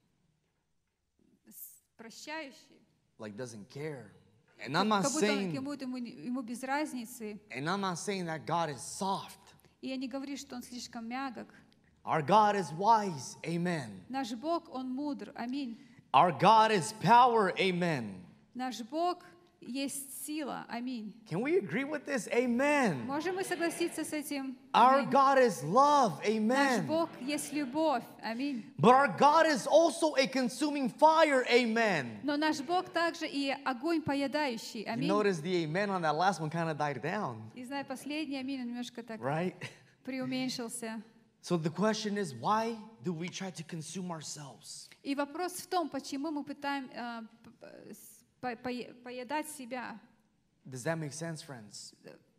а, с- прощающий. Like doesn't care. And I'm not Как будто он- saying ему, ему, ему без разницы. and I'm not saying that God is soft. И я не говорю, что Он слишком мягок. Our God is wise. Amen. Наш Бог, Он мудр. Аминь. Our God is power. Amen. Наш Бог есть сила. Аминь. Can we agree with this? Amen. Можем мы согласиться с этим? Our Аминь. God is love. Наш Amen. Бог есть любовь. Аминь. But our God is also a consuming fire. Amen. Но наш Бог также и огонь поедающий. You Аминь. notice the amen on that last one kind of died down, И знаю, последний аминь, он немножко так right? преуменьшился. So the question is, why do we try to consume ourselves? И вопрос в том, почему мы пытаем а, п- п- с- по- пое- поедать себя. Does that make sense, friends?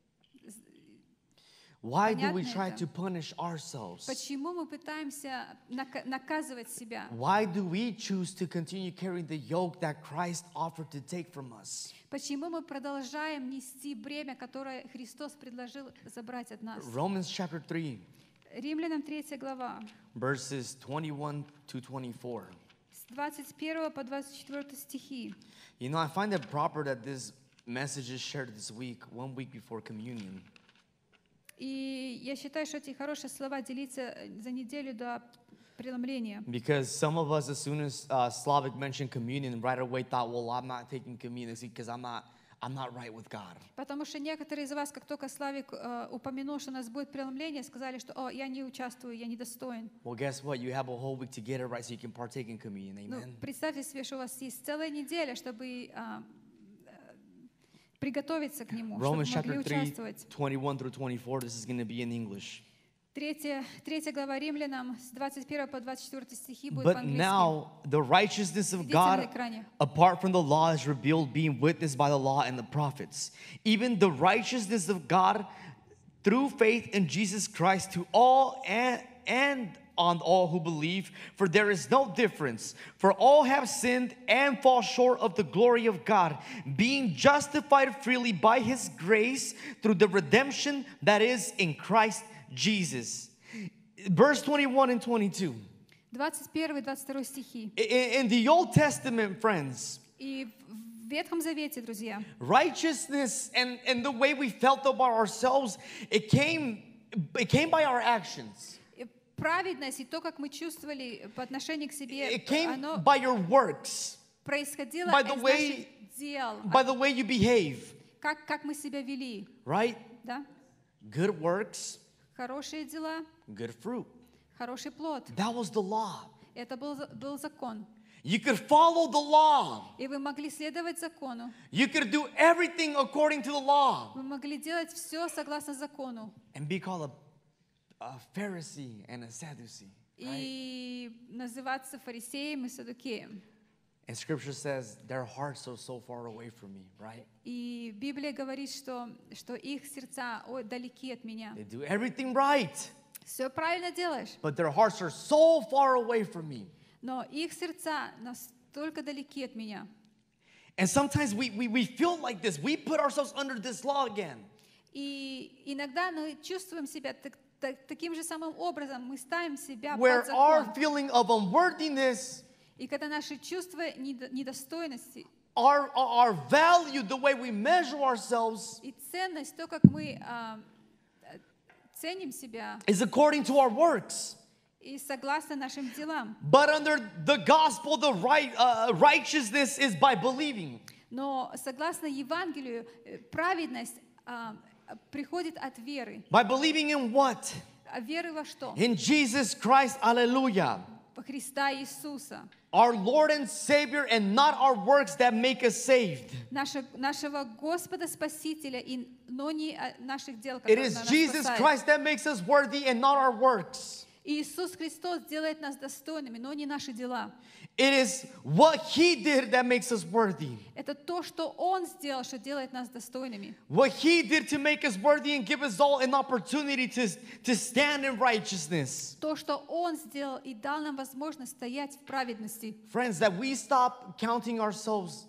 Why do we Понятно try это? to punish ourselves? Почему мы пытаемся нака- наказывать себя? Why do we choose to continue carrying the yoke that Christ offered to take from us? Почему мы продолжаем нести бремя, которое Христос предложил забрать от нас? Romans chapter three, Римлянам третья глава, verses twenty-one to twenty-four. с двадцать первого по двадцать четвёртый стихи. You know, I find it proper that this message is shared this week, one week before communion. И я считаю, что эти хорошие слова делиться за неделю до преломления. Because some of us, as soon as uh, Slavic mentioned communion, right away thought, well, I'm not taking communion because I'm not, I'm not right with God. Потому что некоторые из вас, как только Славик э, упомянул, что у нас будет преломление, сказали, что «О, я не участвую, я недостоин». Well, guess what? You have a whole week to get it right so you can partake in communion. Ну, Amen. представьте себе, что у вас есть целая неделя, чтобы а, э, приготовиться к нему, чтобы Romans могли chapter three, участвовать. twenty-one through twenty-four. This is going to be in English. Третья, третья глава Римлянам с двадцать первого по двадцать четвёртый стихи будет But по-английски. now the righteousness of Видите на God экране? apart from the law is revealed, being witnessed by the law and the prophets. Even the righteousness of God through faith in Jesus Christ to all and, and on all who believe, for there is no difference. For all have sinned and fall short of the glory of God, being justified freely by his grace through the redemption that is in Christ Jesus. Verse twenty-one and twenty-two. двадцать первый двадцать второй стихи. In, in the Old Testament, friends, И в Ветхом Завете, друзья, righteousness and, and the way we felt about ourselves, it came, it came by our actions. и праведность и то, как мы чувствовали по отношению к себе, It came оно by your works, происходило by the из way- наших дел, by the way you behave, как, как мы себя вели, right? да? Good works, Хорошие дела, good fruit. хороший плод. That was the law. Это был, был закон. You could follow the law. И вы могли следовать закону. You could do everything according to the law Вы могли делать все согласно закону. and be called a, a Pharisee and a Sadducee. Right? И называться фарисеем и саддукеем. And scripture says their hearts are so far away from me, right? И Библия говорит, что, что их сердца ой, далеки от меня. They do everything right, Все правильно делаешь, but their hearts are so far away from me. но их сердца настолько далеки от меня. And sometimes we, we, we feel like this. We put ourselves under this law again. И иногда мы чувствуем себя так, так- таким же самым образом. Мы ставим себя Where под our закон. feeling of unworthiness, И когда наши чувства недо- недостойности our, our value, the way we measure ourselves, и ценность, то, как мы а, э, ценим себя, is according to our works. и согласно нашим делам. But under the gospel, the right uh, righteousness is by believing. Но согласно Евангелию, э, праведность а, приходит от веры. By believing in what? А веры во что? In Jesus Christ, hallelujah. Во Христа Иисуса. Our Lord and Savior, and not our works that make us saved. Наша, нашего Господа Спасителя, и, но не а, наших дел, It которые is нас Jesus спасают. Christ that makes us worthy and not our works. Иисус Христос делает нас достойными, но не наши дела. It is what He did that makes us worthy. Это то, что Он сделал, что делает нас достойными. What He did to make us worthy and give us all an opportunity to, to stand in righteousness. То, что Он сделал и дал нам возможность стоять в праведности. Friends, that we stop counting ourselves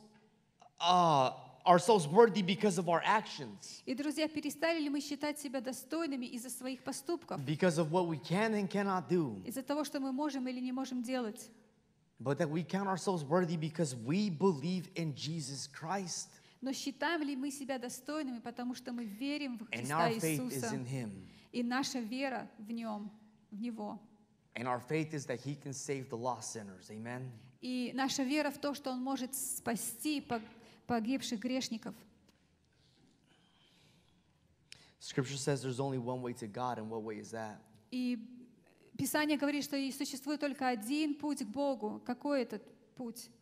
uh, ourselves worthy because of our actions, И, друзья, перестали ли мы считать себя достойными из-за своих поступков? because of what we can and cannot do, Из-за того, что мы можем или не можем делать? but that we count ourselves worthy because we believe in Jesus Christ Но считаем ли мы себя достойными, потому что мы верим в and Христа our faith is Иисуса? in Him. И наша вера в Нем, в Него. And our faith is that He can save the lost sinners. Amen. И наша вера в то, что Он может спасти пог- погибших грешников. Scripture says there's only one way to God, and what way is that? И Писание говорит, что и существует только один путь к Богу. Какой этот путь?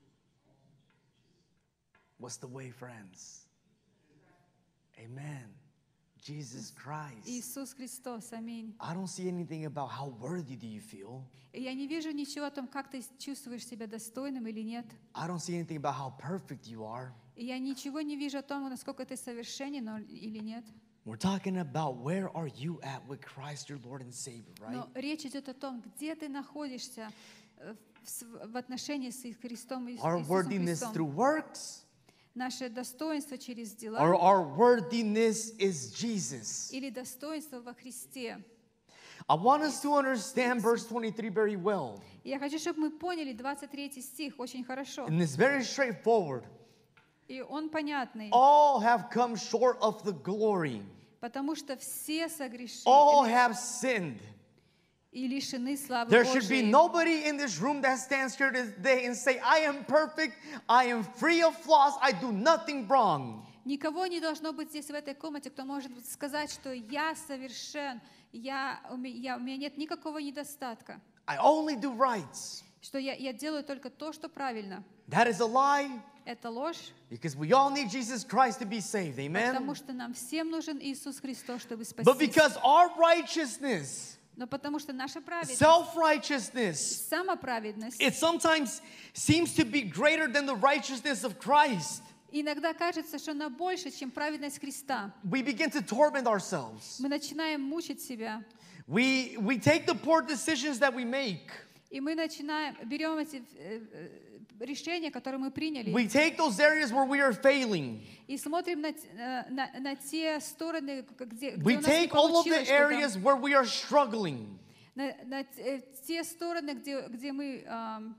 What's the way, friends? Amen. Jesus Christ. Иисус Христос. Аминь. I don't see anything about how worthy do you feel. И я не вижу ничего о том, как ты чувствуешь себя достойным или нет. I don't see anything about how perfect you are. И я ничего не вижу о том, насколько ты совершенен or- или нет. We're talking about where are you at with Christ, your Lord and Savior, right? Но речь идет о том, где ты находишься э, в с- в отношении с Христом и Our Иисусом worthiness Христом. through works, Наше достоинство через дела or our worthiness is Jesus. или достоинство во Христе. I want us to understand verse twenty-three very well. И я хочу, чтобы мы поняли двадцать третий стих очень хорошо. And it's very straightforward. И он понятный, All have come short of the glory. потому что все согрешили All have sinned. и лишены славы There should be Божией. nobody in this room that stands here today and say, I am perfect, I am free of flaws, I do nothing wrong. Никого не должно быть здесь в этой комнате, кто может сказать, что я совершен, я, у, меня, я, у меня нет никакого недостатка, I only do right. что я, я делаю только то, что правильно. That is a lie. это ложь, Because we all need Jesus Christ to be saved. потому Amen. что нам всем нужен Иисус Христос, чтобы But спастись. because our righteousness, Но потому что наша праведность, self-righteousness, самоправедность, it sometimes seems to be greater than the righteousness of Christ. иногда кажется, что она больше, чем праведность Христа. We begin to torment ourselves. Мы начинаем мучить себя, We, we take the poor decisions that we make. и мы начинаем, берем эти э, э, решения, которые мы приняли, We take those areas where we are failing. и смотрим на, т- э, на, на те стороны, где, где We у нас не take all of the получилось что-то. areas where we are struggling. На, на т- э, те стороны, где, где мы, ам,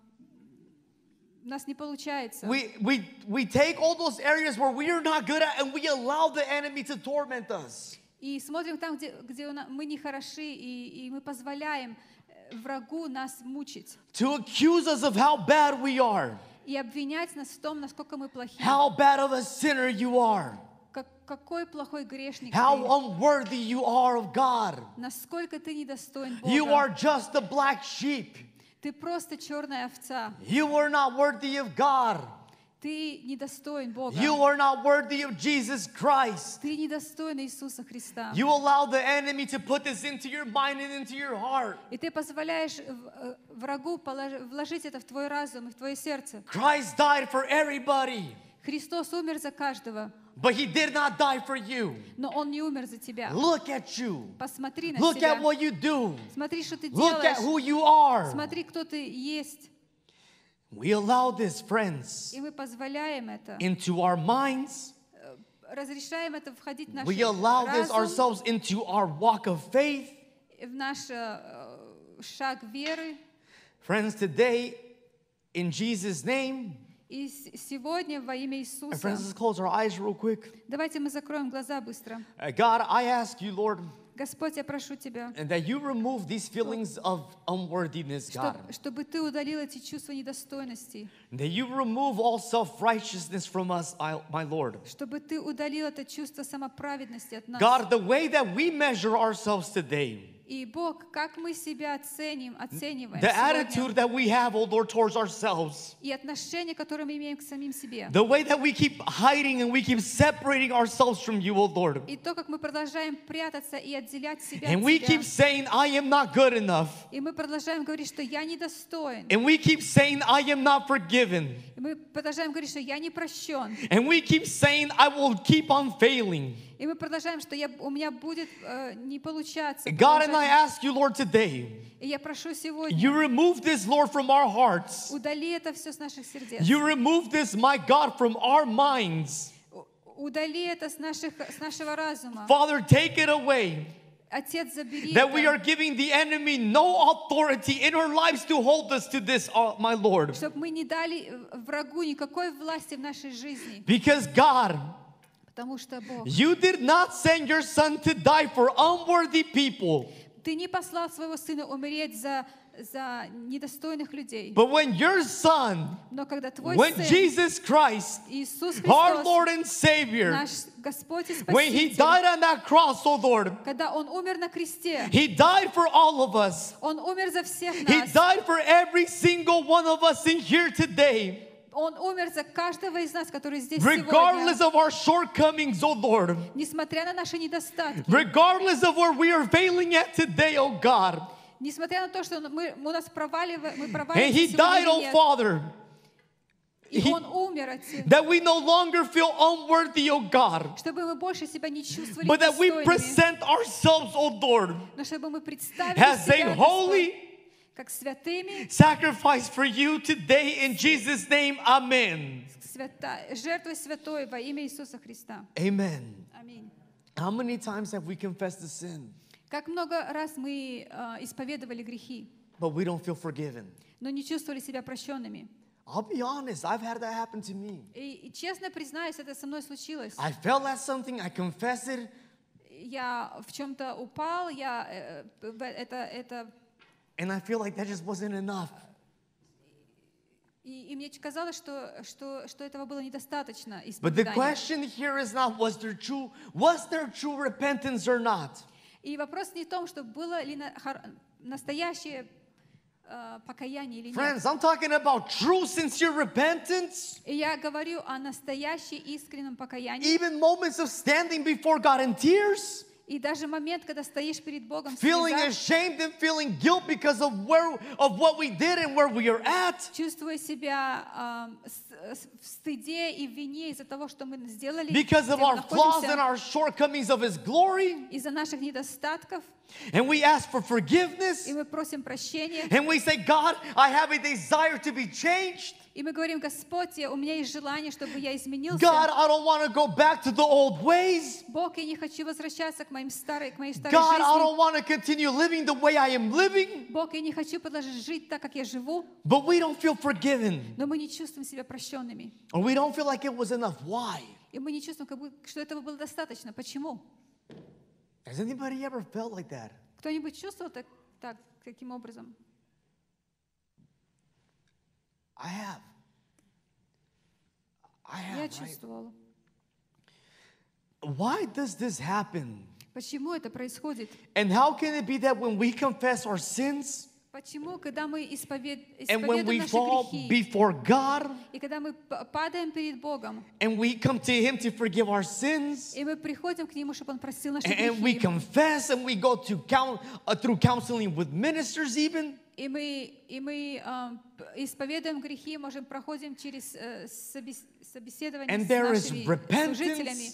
у нас не получается. We, we, we take all those areas where we are not good at and we allow the enemy to torment us. И смотрим там, где, где у нас- мы не хороши, и, и мы позволяем э, врагу нас мучить To accuse us of how bad we are, и обвинять нас в том, насколько мы плохие. how bad of a sinner you are, Как, какой плохой грешник how ты, unworthy you are of God. насколько ты недостоин You Бога. are just a black sheep. Ты просто черная овца. You are not worthy of God. Ты недостоин Бога. You are not worthy of Jesus Christ. Ты недостоин Иисуса Христа. You allow the enemy to put this into your mind and into your heart. И ты позволяешь в- э, врагу полож- вложить это в твой разум и в твое сердце. Christ died for everybody, Христос умер за каждого, but he did not die for you. но Он не умер за тебя. Look at you. Посмотри на Look себя. at what you do. Смотри, что ты Look at делаешь. who you are. Смотри, кто ты есть. We allow this, friends, И мы позволяем это, into our minds. разрешаем это входить в наш We allow this разум, ourselves into our walk of faith. в наш э, шаг веры. Friends, today, in Jesus' name, И с- сегодня во имя and Иисуса, friends, let's close our eyes real quick. давайте мы закроем глаза быстро. Uh, God, I ask you, Lord, Господь, я прошу Тебя, and that you remove these feelings of unworthiness, God. чтоб- чтобы Ты удалил эти чувства недостойности, That you remove all self-righteousness from us, I- my Lord. чтобы Ты удалил это чувство самоправедности от нас. God, the way that we measure ourselves today, И Бог, как мы себя оценим, оцениваем the сегодня, attitude that we have, oh Lord, towards ourselves, и отношение, которое мы имеем к самим себе, the way that we keep hiding and we keep separating ourselves from you, oh Lord. и то, как мы продолжаем прятаться и отделять себя And от we Тебя, keep saying, I am not good enough. и мы продолжаем говорить, что я недостоин, And we keep saying, I am not forgiven. и мы продолжаем говорить, что я не прощен, And we keep saying, I will keep on failing. и мы продолжаем, что я, у меня будет э, не получаться. God, and I продолжать. ask you, Lord, today, И я прошу сегодня, you remove this, Lord, from our hearts. удали это все с наших сердец. You remove this, my God, from our minds. У- Удали это с, наших, с нашего разума. Father, take it away. Отец, забери That we это, are giving the enemy no authority in our lives to hold us to this, uh, my Lord. чтобы мы не дали э, врагу никакой власти в нашей жизни. Because God, Потому что, Бог, you did not send your son to die for unworthy people. Ты не послал своего сына умереть за, за недостойных людей. But when your son, Но когда твой when сын, Jesus Christ, Иисус our Христос, Lord and Savior, наш Господь и when he Спаситель, died on that cross, oh Lord, когда Он умер на кресте, he died for all of us. Он умер за всех He нас. died for every single one of us in here today, Он умер за каждого из нас, который здесь regardless сегодня. of our shortcomings, oh Lord, Несмотря на наши недостатки, regardless of where we are failing at today, oh God. несмотря на то, что мы, у нас проваливаем, мы And проваливаемся he died, сегодня oh или нет, Father, и he- Он умер, Отец, that we no longer feel unworthy, oh God, чтобы мы больше себя не чувствовали but that we недостойными, present ourselves, oh Lord, но чтобы мы представили as себя a Господь, holy как святыми, sacrifice for you today in Jesus' name. Amen. свята, жертвой святой во имя Иисуса Христа. Amen. Аминь. How many times have we confessed the sin, Как много раз мы э, исповедовали грехи, but we don't feel forgiven? но не чувствовали себя прощенными. I'll be honest, I've had that happen to me. И, и честно признаюсь, это со мной случилось. I fell at something, I confess it, Я в чем-то упал, я э, в- это это and I feel like that just wasn't enough. и, и мне казалось, что что что этого было недостаточно But the исповедания. question here is not was there true was there true repentance or not? И вопрос не в том, что было ли на- хор- настоящее э, покаяние или нет. Friends, I'm talking about true, sincere repentance. И я говорю о настоящем искреннем покаянии. Even moments of standing before God in tears, И даже момент, когда стоишь перед Богом в feeling слезах, ashamed and feeling guilt because of where of what we did and where we are at. чувствуя себя э, с- с- в стыде и в вине из-за того, что мы сделали, Because где of мы our flaws находимся, and our shortcomings of His glory. из-за наших недостатков, And we ask for forgiveness. и мы просим прощения, And we say, God, I have a desire to be changed. и мы говорим: Господь, я- у меня есть желание, чтобы я изменился. God, I don't want to go back to the old ways. Бог, я не хочу возвращаться к моим старой, к моей старой God, I жизни. don't want to continue living the way I am living. Бог, я не хочу продолжать жить так, как я живу, But we don't feel forgiven. но мы не чувствуем себя прощенными. Or we don't feel like it was enough. Why? И мы не чувствуем, как будто, что этого было достаточно. Почему? Has anybody ever felt like that? Кто-нибудь чувствовал так, так, таким образом? I have. I Я have, right? чувствовала. Why does this happen? Почему это происходит? And how can it be that when we confess our sins Почему, когда мы исповед... and when исповедуем we наши fall грехи, before God и когда мы п- падаем перед Богом, and we come to Him to forgive our sins и мы приходим к Нему, чтобы Он простил наши and we грехи, confess and we go to count uh, through counseling with ministers even, и мы, и мы а, п- исповедуем грехи, можем проходим через э, собес- собеседование And с there is нашими repentance. служителями,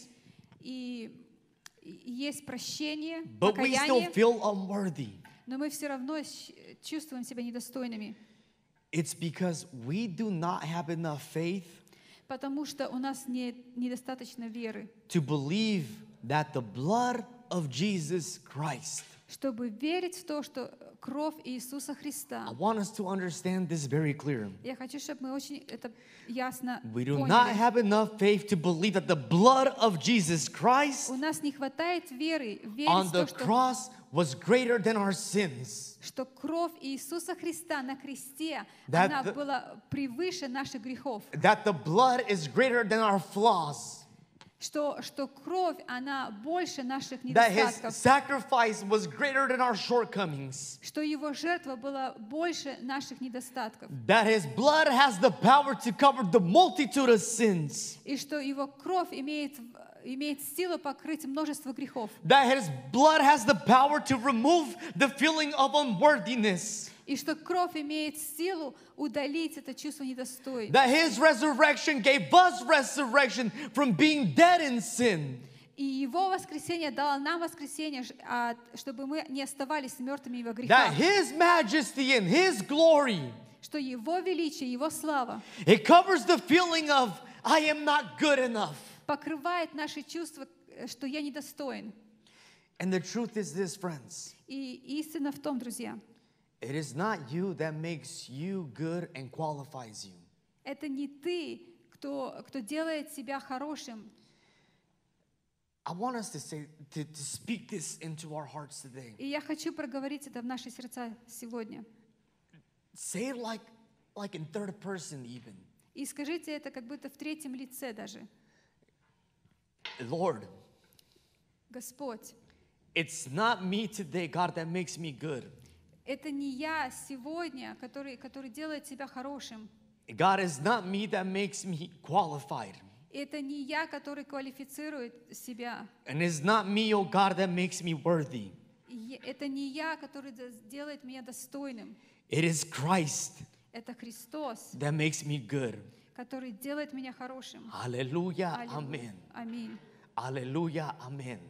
и, и есть прощение, but we still покаяние, feel unworthy. но мы все равно щ- чувствуем себя недостойными, It's because we do not have enough faith потому что у нас нет недостаточно веры, to believe that the blood of Jesus Christ. чтобы верить в то, что кровь Иисуса Христа. I want us to understand this very clear. Я хочу, чтобы мы очень это ясно We do not поняли. have enough faith to believe that the blood of Jesus Christ У нас не хватает веры верить on в the то, что, cross was greater than our sins. что кровь Иисуса Христа на кресте, That она the- была превыше наших грехов. That the blood is greater than our flaws. Что, что кровь, она больше наших That His недостатков. sacrifice was greater than our shortcomings. Что Его жертва была больше наших недостатков. That His blood has the power to cover the multitude of sins. И что Его кровь имеет, имеет силу покрыть множество грехов. That His blood has the power to remove the feeling of unworthiness. И что кровь имеет силу удалить это чувство недостоинства. That His resurrection gave us resurrection from being dead in sin. И Его воскресение дало нам воскресение, ж- а, чтобы мы не оставались мертвыми во That грехах. His majesty and His glory, Что Его величие, Его слава it covers the feeling of, I am not good enough. покрывает наши чувства, э, что я недостоин. And the truth is this, friends. И истина в том, друзья, It is not you that makes you good and qualifies you. это не ты, кто, кто делает себя хорошим. I want us to say, to, to speak this into our hearts today. И я хочу проговорить это в наши сердца сегодня. Say it like, like in third person even. И скажите это как будто в третьем лице даже. Lord, Господь, it's not me today, God, that makes me good. это не я сегодня, который, который делает себя хорошим. God, it's not me that makes me qualified. Это не я, который квалифицирует себя. And it's not me, oh God, that makes me worthy. И это не я, который да- делает меня достойным. It is Christ Это Христос, that makes me good. который делает меня хорошим. Hallelujah, Аллилуйя. amen. Аминь. Hallelujah, amen.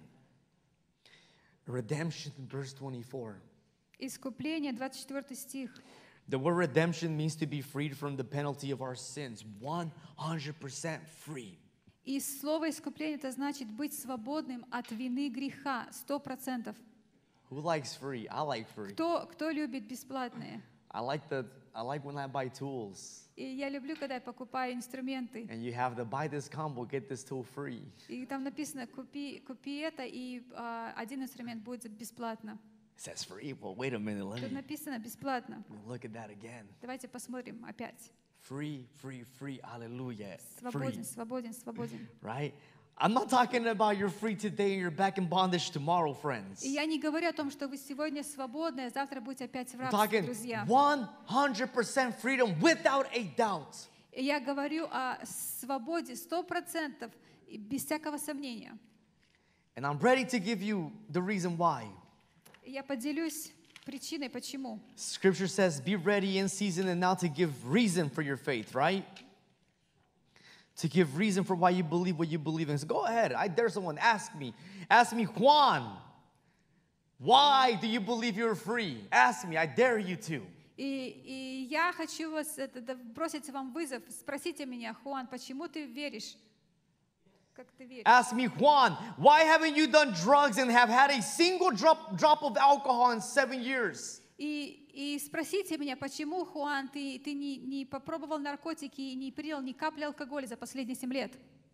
Redemption, verse twenty-four. Искупление, двадцать четвёртый стих. The word redemption means to be freed from the penalty of our sins. one hundred percent free. И слово искупление это значит быть свободным от вины греха, сто процентов. Who likes free? I like free. Кто, кто любит бесплатные? I like the I like when I buy tools И я люблю, когда я покупаю инструменты. and you have to buy this combo, get this tool free. И там написано, купи, купи это, и а, один инструмент будет за- бесплатно. It says free. Well, wait a minute. Let Тут me, написано бесплатно. let me look at that again. Давайте посмотрим опять. Free, free, free. Hallelujah. Free, Свободен, свободен, свободен. right? I'm not talking about you're free today and you're back in bondage tomorrow, friends. И я не говорю о том, что вы сегодня свободны, а завтра будете опять в I'm рабстве, talking друзья. one hundred percent freedom without a doubt. И я говорю о свободе сто процентов, без всякого сомнения. And I'm ready to give you the reason why. И я поделюсь причиной, почему. Scripture says, be ready in season and now to give reason for your faith, right? To give reason for why you believe what you believe in. So go ahead. I dare someone ask me. Ask me, Juan, why do you believe you're free? Ask me. I dare you to. И, и я хочу вас это, да, бросить вам вызов. Спросите меня, Хуан, почему ты веришь? Как ты веришь? Ask me, Juan, why haven't you done drugs and have had a single drop, drop of alcohol in seven years? И, и спросите меня, почему, Хуан, ты, ты не, не попробовал наркотики и не принял ни капли алкоголя за последние семь лет?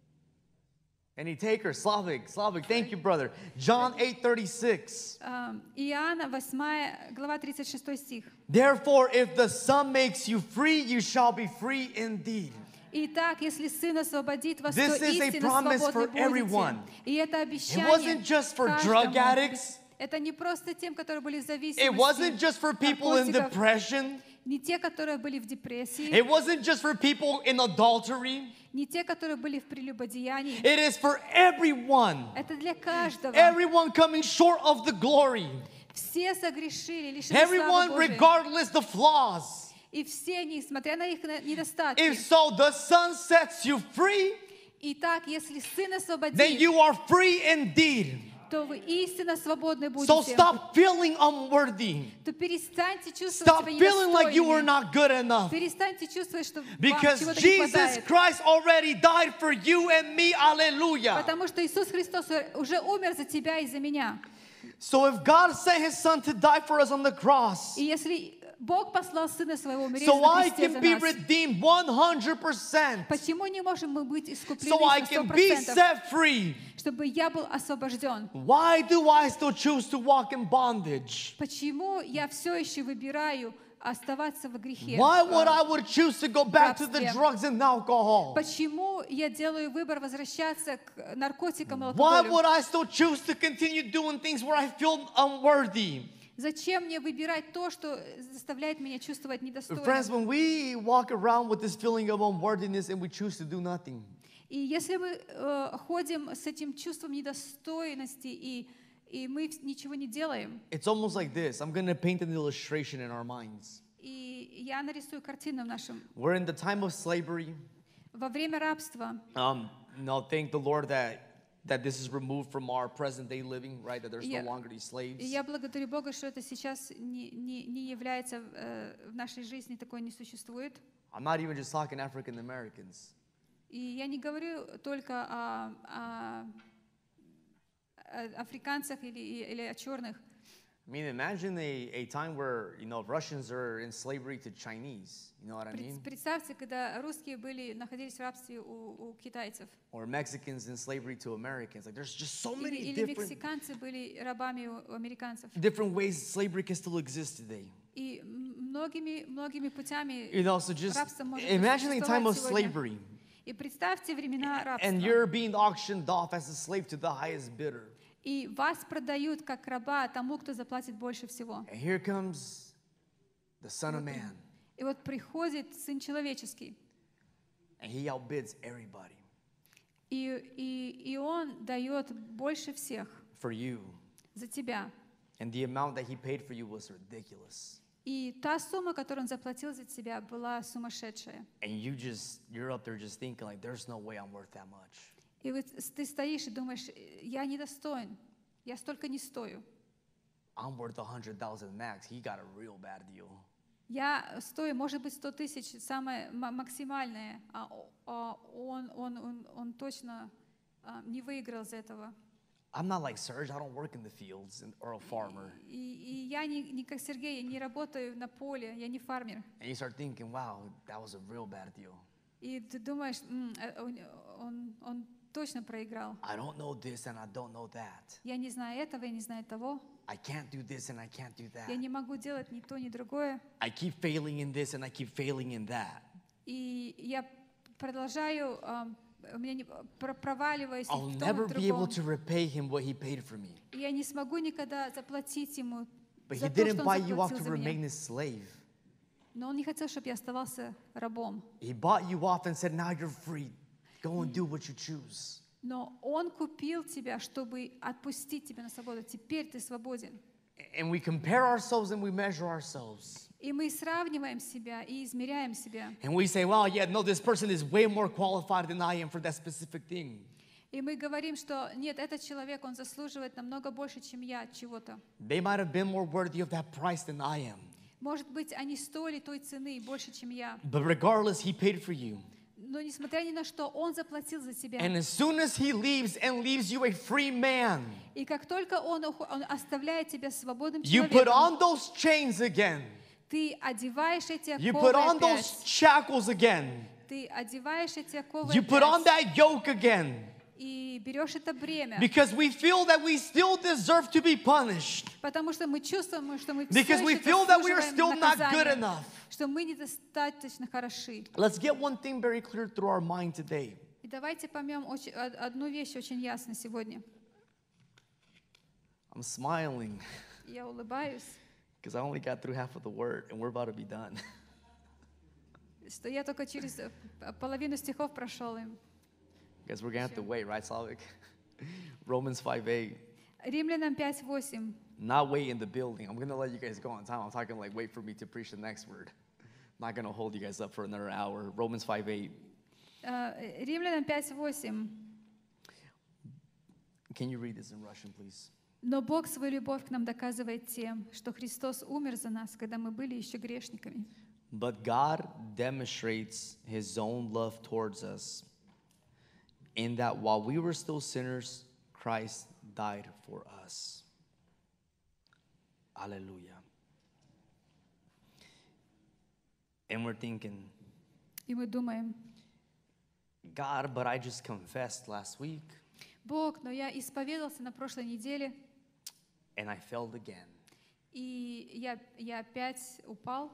Any takers? Slavic, Slavic, thank you, brother. John eight thirty-six. Um, Иоанна восьмая глава тридцать шестой стих. Therefore, if the Son makes you free, you shall be free indeed. Итак, если Сын освободит вас, то This is a истинно promise свободны for everyone. будете. И это It обещание wasn't just for drug каждому. addicts. Это не просто тем, которые были в It зависимости, wasn't just for people in наркотиков, depression. не те, которые были в депрессии, It wasn't just for people in adultery. не те, которые были в прелюбодеянии. It is for everyone. Это для каждого. Everyone coming short of the glory. Все согрешили, лишены славы Everyone, Божией. regardless the flaws. И все, несмотря на их недостатки. If so, the Son sets you free, Итак, если Сын then освободит, you are free indeed. то вы истинно свободны So будете. stop feeling unworthy. То перестаньте чувствовать Stop себя feeling like you are недостойными. not good enough. Перестаньте чувствовать, что вам Because чего-то не Jesus хватает. Christ already died for you and me. Hallelujah. Потому что Иисус Христос уже умер за тебя и за меня. So if God sent His Son to die for us on the cross, И если Бог послал Сына Своего умереть so на I кресте за can be нас, redeemed one hundred percent, почему не можем мы быть искуплены so I на can сто be процентов, set free, чтобы я был освобожден? why do I still choose to walk in bondage? Почему я все еще выбираю оставаться в грехе? Why would А, I would choose to go back to the рабстве? drugs and alcohol? Почему я делаю выбор возвращаться к наркотикам и Why алкоголю? would I still choose to continue doing things where I feel unworthy? Зачем мне выбирать то, что заставляет меня чувствовать Friends, недостойным? when we walk around with this feeling of unworthiness and we choose to do nothing, И если мы э, ходим с этим чувством недостойности и, и мы вс- ничего не делаем, it's almost like this. I'm going to paint an illustration in our minds. и я нарисую картину в нашем... We're in the time of slavery. Во время рабства, Um, no, thank the Lord that that this is removed from our present day living, right? That there's Yeah. no longer these slaves. и я благодарю Бога, что это сейчас не, не, не является э, в нашей жизни, такое не существует. I'm not even just talking African Americans. И я не говорю только о, о- о африканцах или, или о черных. I mean, imagine a, a time where, you know, Russians are in slavery to Chinese. You know what I Пред- mean? Представьте, когда русские были, находились в рабстве у, у китайцев. Or Mexicans in slavery to Americans. Like, there's just so Или, many или different, мексиканцы были рабами у, у американцев. different ways slavery can still exist today. И м- многими, многими путями You know, so just рабство может imagine a time of существовать сегодня. slavery. И представьте времена рабства. And you're being auctioned off as a slave to the highest bidder. И вас продают как раба тому, кто заплатит больше всего. And here comes the Son of Man. И вот приходит Сын Человеческий, And he outbids everybody и, и, и Он дает больше всех for you. за тебя. And the amount that he paid for you was ridiculous. И та сумма, которую Он заплатил за тебя, была сумасшедшая. And you just, you're up there just thinking like, there's no way I'm worth that much. И вот с- ты стоишь и думаешь, я недостоин, я столько не стою. I'm worth a hundred thousand max. He got a real bad deal. Я стою, может быть, сто тысяч, самое м- максимальное, а о- а он, он, он, он точно а, не выиграл из этого. I'm not like Serge. I don't work in the fields and, or a farmer. И, и я не, не как Сергей, я не работаю на поле, я не фармер. And you start thinking, wow, that was a real bad deal. И ты думаешь, «М, э, он, он, он точно проиграл. I don't know this and I don't know that. Я не знаю этого, я не знаю того. I can't do this and I can't do that. Я не могу делать ни то, ни другое. I keep failing in this and I keep failing in that. И я продолжаю ам, у меня не, про- проваливаюсь и I'll в том, и never в be able другом. to repay him what he paid for me. И я не смогу никогда заплатить ему But he за то, didn't что buy он you off заплатил to за меня. remain his slave. Но он не хотел, чтобы я оставался рабом. He bought you off and said, now you're free. Go and do what you choose. Но он купил тебя, чтобы отпустить тебя на свободу. Теперь ты свободен. And we compare ourselves and we measure ourselves. И мы сравниваем себя и измеряем себя. And we say, well, yeah, no, this person is way more qualified than I am for that specific thing. И мы говорим, что нет, этот человек, он заслуживает намного больше, чем я чего-то. They might have been more worthy of that price than I am. Может быть, они стоили той цены больше, чем я. But regardless, he paid for you. Но несмотря ни на что, он заплатил за тебя. And as soon as he leaves and leaves you a free man, И как только он, уху- он оставляет тебя свободным you put человеком, on those chains again. ты одеваешь эти You оковы put on those опять. shackles again. Ты одеваешь эти оковы You put on опять. that yoke again. И берешь это бремя. Because we feel that we still deserve to be punished. Потому что мы чувствуем, что мы Because все we еще feel that we are заслуживаем still not good наказания, enough. что мы недостаточно хороши. Let's get one thing very clear through our mind today. И давайте поймем очень- од- одну вещь очень ясно сегодня. I'm smiling Я улыбаюсь, because I only got through half of the word and we're about to be done. что я только через э, половину стихов прошел им. Guys, we're going to have to wait, right, Slavik? Romans five eight. Римлянам пять восемь. Not wait in the building. I'm going to let you guys go on time. I'm talking like wait for me to preach the next word. I'm not going to hold you guys up for another hour. Romans five eight. Э, Римлянам пять восемь. Can you read this in Russian, please? Но Бог свою любовь к нам доказывает тем, что Христос умер за нас, когда мы были еще грешниками. But God demonstrates his own love towards us in that while we were still sinners, Christ died for us. Hallelujah. And we're thinking, И мы думаем, God, but I just confessed last week Бог, но я исповедался на прошлой неделе, and I failed again. и я, я опять упал,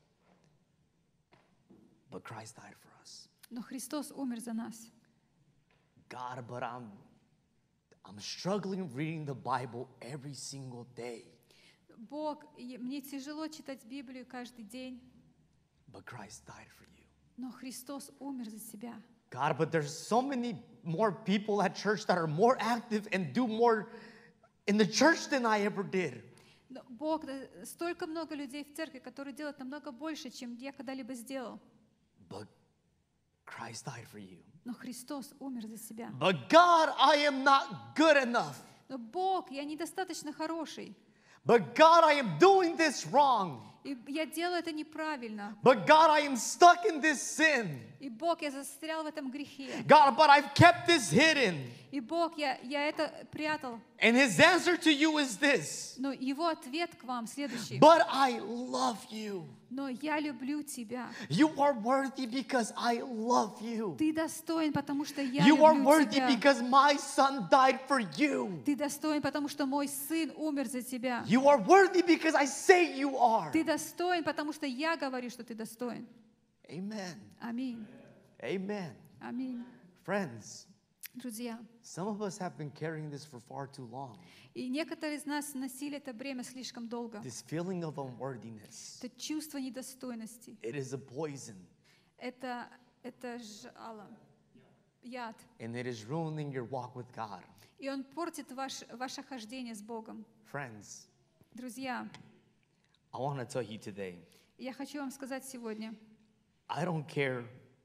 But Christ died for us. но Христос умер за нас. God, but I'm I'm struggling reading the Bible every single day. Бог, и мне тяжело читать Библию каждый день, But Christ died for you. но Христос умер за тебя. God, but there's so many more people at church that are more active and do more in the church than I ever did. Но Бог, да, столько много людей в церкви, которые делают намного больше, чем я когда-либо сделал. But Christ died for you. Но Христос умер за себя. But God, I am not good enough. Но Бог, я недостаточно хороший. But God, I am doing this wrong. И я делаю это неправильно. But God, I am stuck in this sin. И Бог, я застрял в этом грехе. God, but I've kept this hidden. И Бог, я, я это прятал. And his answer to you is this. Но его ответ к вам следующий. But I love you. Но я люблю тебя. You are worthy because I love you. Ты достоин, потому что я You are люблю worthy тебя. because my son died for you. Ты достоин, потому что мой сын умер за тебя. You are worthy because I say you are. Ты достоин, потому что я говорю, что ты достоин. Amen. Аминь. Amen. Аминь. Friends, Друзья, some of us have been carrying this for far too long. и некоторые из нас носили это бремя слишком долго. This feeling of unworthiness. Это чувство недостойности. It is a poison, Это, это жало, яд. and it is ruining your walk with God. И он портит ваш, ваше хождение с Богом. Friends, Друзья, I want to tell you today, я хочу вам сказать сегодня, I don't care.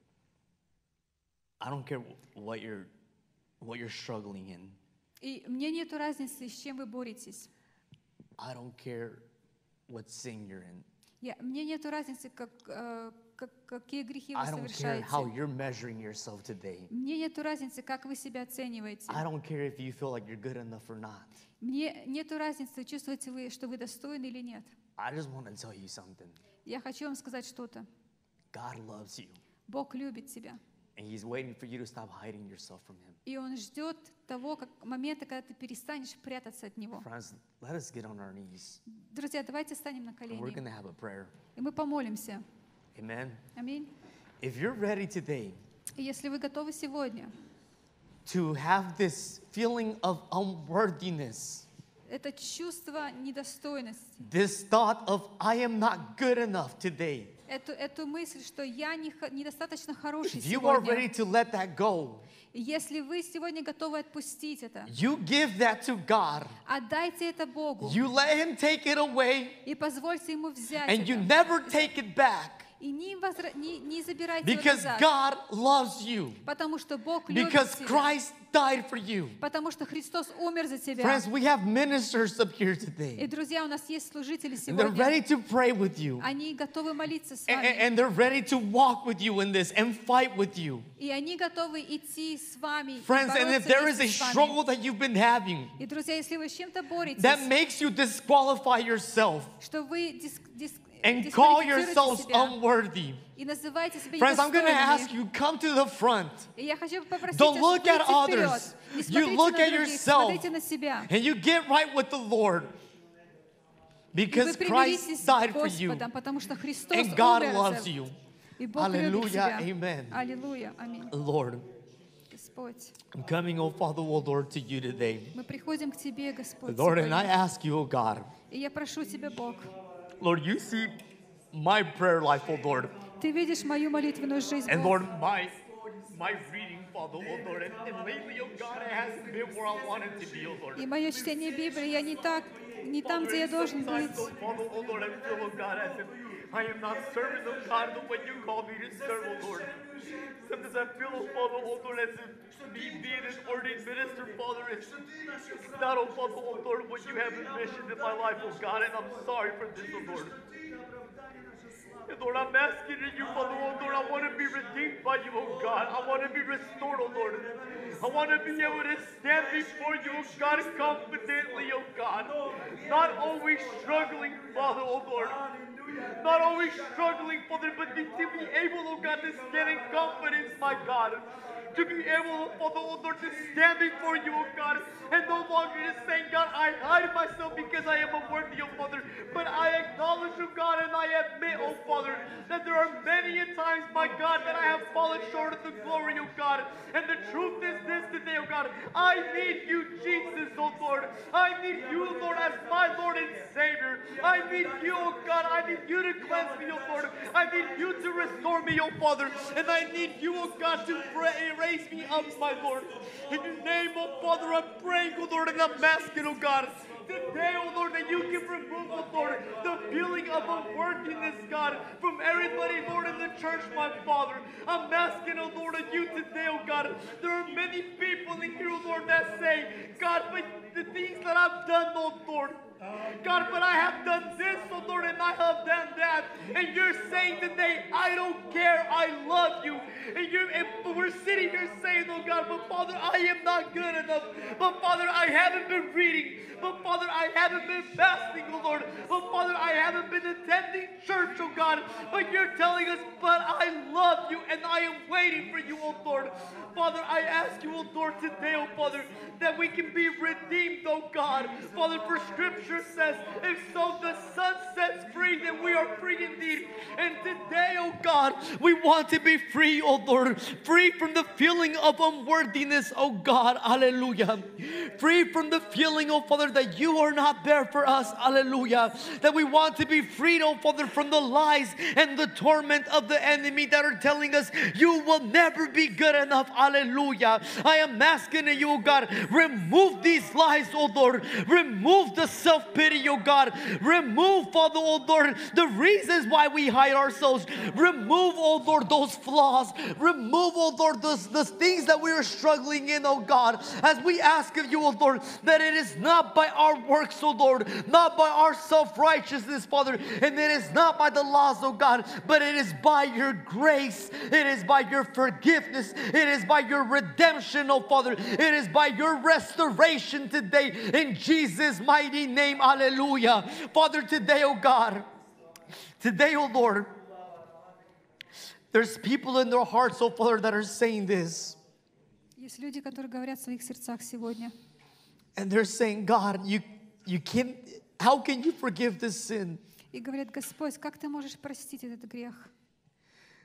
I don't care what you're, what you're struggling in. и мне нету разницы, с чем вы боретесь. I don't care what sin you're in. Я, мне нету разницы, как, э, как, какие грехи вы I don't care совершаете. how you're measuring yourself today. Мне нету разницы, как вы себя оцениваете. I don't care if you feel like you're good enough or not. Мне нету разницы, чувствуете вы, что вы достойны или нет. I just want to tell you something. Я хочу вам сказать что-то. God loves you, Бог любит тебя. and He's waiting for you to stop hiding yourself from Him. И Он ждет того как, момента, когда ты перестанешь прятаться от Него. Friends, let us get on our knees. Друзья, давайте станем на And we're going колени. to have a prayer. И мы помолимся. Amen. Аминь. If you're ready today И если вы готовы сегодня, to have this feeling of unworthiness, это чувство недостойности, this thought of I am not good enough today, эту, эту мысль, что я не, х- недостаточно хороший if you are ready сегодня, to let that go, и если вы сегодня готовы отпустить это, you give that to God. отдайте это Богу You let Him take it away, и позвольте Ему взять and you это. never take it back И не, возра- не, не забирайте его because назад, God loves you, потому что Бог любит because тебя, Christ died for you. потому что Христос умер за тебя. Friends, we have ministers up here И, today, друзья, у нас есть служители and they're ready сегодня. to pray with you, Они готовы молиться с and, вами. and they're ready to walk with you in this and fight with you. И они готовы идти с вами. и Friends, and if бороться there is a вместе с вами. struggle that you've been having И, друзья, если вы с чем-то боретесь, that makes you disqualify yourself что вы дис- дис- and call дисквалифицируете yourselves себя unworthy, и называете себя friends, I'm going to ask недостойными. you, come to the front. И я хочу попросить Don't вас look at выйти вперед. others. Не You смотрите look на at других, yourself. смотрите на себя. And you get right with the Lord И вы because Christ примиритесь с died for you. Господом, потому что Христос And God умер loves за you. И Бог любит Hallelujah, тебя. amen. Аллилуйя, аминь. Lord, Господь, I'm coming, oh Father, oh Lord, to you today. мы приходим к Тебе, Господь, Lord, and I сегодня. ask you, oh God, И я прошу Тебя, Бог, Lord, you see my prayer life, oh Lord. Ты видишь мою молитвенную жизнь, And Бог. Lord, my my reading, Father, oh Lord, and, and lately, oh God, it hasn't been where I wanted to be, oh Lord. И мое чтение Библии, я не так, не там, где я должен быть. Sometimes, oh Father, oh Lord, I feel, oh God, as if I am not serving, oh God, the way you call me to serve, oh Lord. Sometimes I feel, oh Father, oh Lord, as if me being an ordained minister, Father, is it's not, oh Father, oh Lord, what you have envisioned in my life, oh God, and I'm sorry for this, oh Lord. And Lord, I'm asking you, Father, oh Lord, I want to be redeemed by you, oh God. I want to be restored, oh Lord. I want to be able to stand before you, oh God, confidently, oh God. Not always struggling, Father, oh Lord. Not always struggling, Father, but to be able, oh God, to stand in confidence, my God. To be able, Father, oh Lord, to stand before you, oh God, and no longer just saying, God, I hide myself because I am unworthy, oh Father, but I acknowledge, oh God, and I admit, oh Father, that there are many a times, my God, that I have fallen short of the glory, oh God, and the truth is this today, oh God, I need you, Jesus, oh Lord, I need you, Lord, as my Lord and Savior, I need you, oh God, I need you to cleanse me, oh Lord, I need you to restore me, oh Father, and I need you, oh God, to pray, raise me up, my Lord, in your name, oh Father, I'm praying, oh Lord, and I'm asking, oh God, today, oh Lord, that you can remove, oh Lord, the feeling of unworthiness, God, from everybody, Lord, in the church, my Father. I'm asking, oh Lord, of you today, oh God. There are many people in here, oh Lord, that say, God, but the things that I've done, oh Lord, God, but I have done this, oh Lord, and I have done that. And you're saying today, I don't care, I love you. And you're and we're sitting here saying, oh God, but Father, I am not good enough. But Father, I haven't been reading. But Father, I haven't been fasting, oh Lord. But Father, I haven't been attending church, oh God. But you're telling us, but I love you and I am waiting for you, oh Lord. Father, I ask you, oh Lord, today, oh Father, that we can be redeemed, oh God. Father, for Scripture says, if so the Son sets free, then we are free indeed. And today, oh God, we want to be free, oh Lord. Free from the feeling of unworthiness, oh God. Hallelujah. Free from the feeling, oh Father, that you are not there for us. Hallelujah. That we want to be freed, oh Father, from the lies and the torment of the enemy that are telling us you will never be good enough. Hallelujah. I am asking you, oh God, remove these lies, oh Lord. Remove the self-pity, oh God. Remove, Father, oh Lord, the reasons why we hide ourselves. Remove, oh Lord, those flaws. Remove, oh Lord, those, those things that we are struggling in, oh God. As we ask of you, oh Lord, that it is not by our works, oh Lord, not by our self-righteousness, Father, and it is not by the laws, oh God, but it is by your grace. It is by your forgiveness. It is by your redemption, oh Father. It is by your restoration today in Jesus' mighty name. Hallelujah. Father, today, oh God, today, oh Lord, there's people in their hearts, oh Father, that are saying this. Есть люди, которые говорят в своих сердцах сегодня. And they're saying, God, you, you can't, how can you forgive this sin? И говорят, Господь, как ты можешь простить этот грех?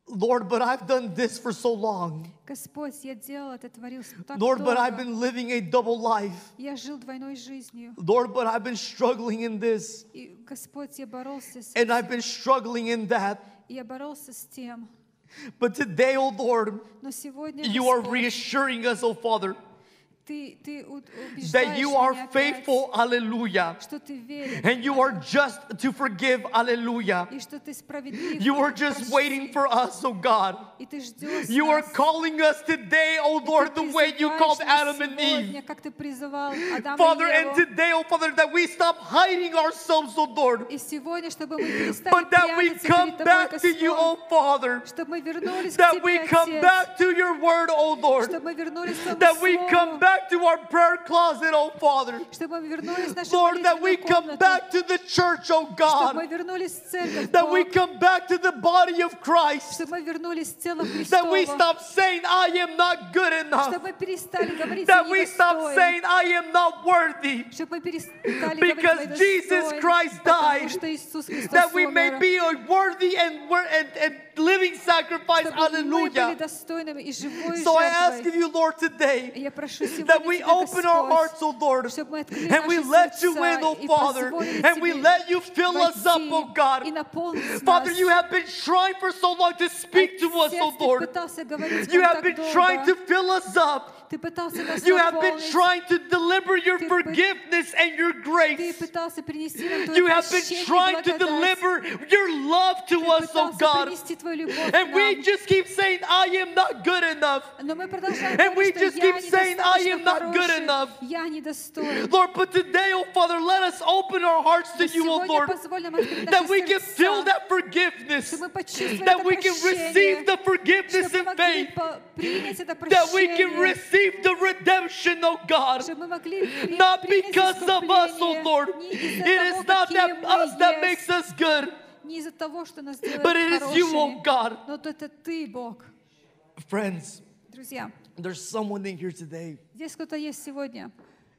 Lord, but I've done this for so long. Господь, я делал это, творил так Lord, but I've долго. been living a double life. Я жил двойной жизнью. Lord, but I've been struggling in this. И, Господь, я боролся с And I've этим. been struggling in that. И я боролся с тем. But today, oh Lord, Но сегодня, you are Господь, reassuring us, oh Father, ты, ты у- that убеждаешь you are меня опять, faithful, hallelujah, что ты веришь, and you are just to forgive, hallelujah. и что ты справедлив. You are и just прости. waiting for us, oh God. И ты ждешь You are нас. calling us today, oh И ты Lord, the way you призываешь called нас Adam and сегодня, Eve. как ты призывал Адама Father, и and Еву. today, oh Father, that we stop hiding ourselves, oh Lord, И сегодня, чтобы мы перестали but that we прятаться come перед Тобой, back to you, Господь, oh Father, чтобы мы вернулись к that we Тебе, come Отец, back to your word, oh Lord, чтобы мы вернулись к Твоему that we come Слову, back to our prayer closet, oh Father, чтобы мы вернулись в нашу Lord, that we молитвенную come комнату, back to the church, oh чтобы God, мы вернулись в церковь, that we Бог, come back to the body of Christ, чтобы мы вернулись в тело that we Христово, stop saying, I am not good enough, чтобы мы перестали говорить that «Я we stop недостоин», saying, I am not worthy, чтобы мы перестали Because говорить Jesus «Я Christ недостоин», потому died, что Иисус Христос that we may умер, be a worthy and, wor- and, and living sacrifice, чтобы мы были hallelujah. достойными и живой So I ask of жертвой. you, Lord, И today, я прошу сегодня that we Тебя, open our hearts, Господь, oh Lord, чтобы мы открыли and we наши let you сердца in, oh и Father, позволили and we Тебе let you fill us up, войти oh God. и наполнить Father, нас. you have been trying for so long to speak to us, Отец, oh Ты Lord. пытался говорить к You нам have так been долго. trying to fill us up. Ты пытался нас You have been наполнить. trying to deliver your Ты пы- forgiveness and your Ты grace. пытался принести нам Твое You have been прощение и trying to благодать. deliver your love to Ты us, oh пытался God. принести Твою любовь к And we нам. just keep saying, I am not good enough. Но мы продолжаем And we говорить, just что я keep saying, I am недостаточно not good хороший, enough. я недостоин. Lord, but today, oh Father, let us open our hearts to Но you, oh сегодня Lord, позволь нам открыть that наши we can feel сердца, that forgiveness, чтобы мы почувствовали that это we can прощение, receive the forgiveness чтобы мы and могли faith, по- принять это that we can прощение, receive the redemption, oh God. чтобы мы могли при- Not принять because of us, oh искупление Lord. не из-за It того, is not какие that мы us that есть, makes us good, не из-за того, что нас делает but it is you, oh хорошими, God. но это Ты, Бог. Friends, Друзья, there's someone in here today. здесь кто-то есть сегодня,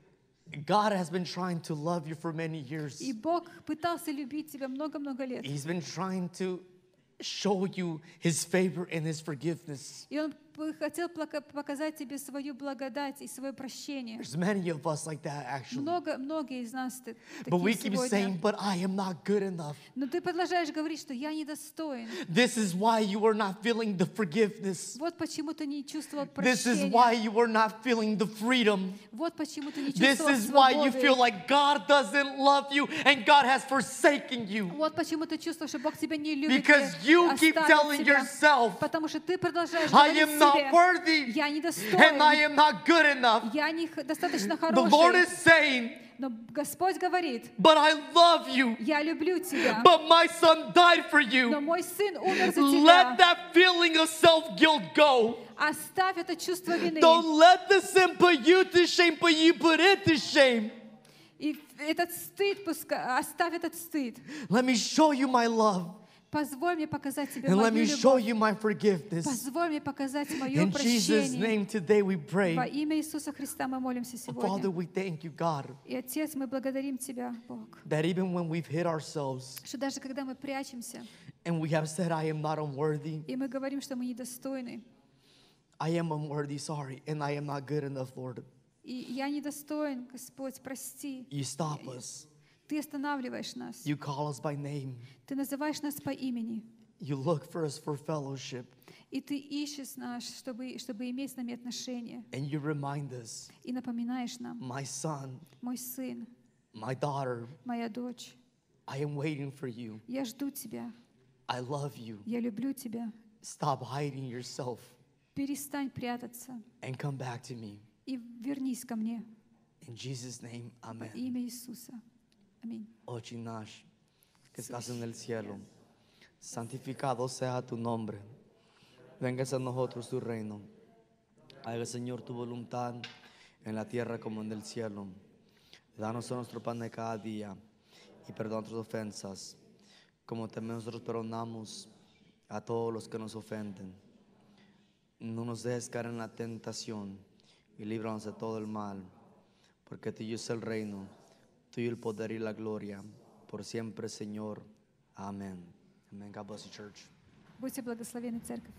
God has been trying to love you for many years. и Бог пытался любить тебя много-много лет. He's been trying to show you his favor and his forgiveness. И Он п- хотел плака- показать тебе свою благодать и свое прощение. There's many of us like that, actually. Много, многие из нас ты- But we такие keep saying, сегодня. but I am not good enough. Но ты продолжаешь говорить, что я недостоин. This is why you are not feeling the forgiveness. Вот почему ты не чувствовал This is why прощения. you are not feeling the freedom. Вот почему ты не This чувствовал is why you свободы. feel like God doesn't love you and God has forsaken you. Вот почему ты чувствуешь, что Бог тебя не любит Because и you keep оставил telling тебя. yourself, Потому что ты продолжаешь I говорить am not себе, worthy я and недостоин, I am not good enough. я не х- достаточно The Lord is хороший. saying, Но Господь говорит, but I love you. я люблю тебя, But my son died for но you. мой сын умер за Let тебя. that feeling of self-guilt go. Оставь это чувство вины. Don't let the sin put you to shame, but you put it to shame. И этот стыд, пускай, оставь этот стыд. Let me show you my love. Позволь мне показать тебе And let мою me show любовь. you my forgiveness. Позволь мне показать мое In Jesus' прощение. name today we Во pray. имя Иисуса Христа мы молимся Father, сегодня. we thank you, God, И, Отец, мы благодарим Тебя, Бог, that even when we've hid ourselves что даже когда мы прячемся, and we have said, I am not unworthy, и мы говорим, что мы недостойны, I am unworthy, sorry, and I am not good enough, Lord. и я недостоин, Господь, прости. You stop us. Ты останавливаешь нас. You call us by name. Ты называешь нас по имени. You look for us for fellowship. И Ты ищешь нас, чтобы, чтобы иметь с нами отношения. And you remind us, И напоминаешь нам, my son, мой сын, my daughter, моя дочь, I am waiting for you. я жду Тебя, I love you. я люблю Тебя. Stop hiding yourself Перестань прятаться and come back to me. и вернись ко мне. In Jesus' name, Во amen. имя Иисуса. Аминь. Ochi Nash, que estás en el cielo, santificado sea tu nombre. Vengas a nosotros tu reino. Haga, Señor, tu voluntad en la tierra como en el cielo. Danos nuestro pan de cada día y perdona nuestras ofensas, como también nosotros perdonamos a todos los que nos ofenden. No nos dejes caer en la tentación y líbranos de todo el mal, porque tuyo es el reino, tuyo el poder y la gloria, por siempre, Señor. Amén. Amen. God bless you, church. Будьте благословены, церковь.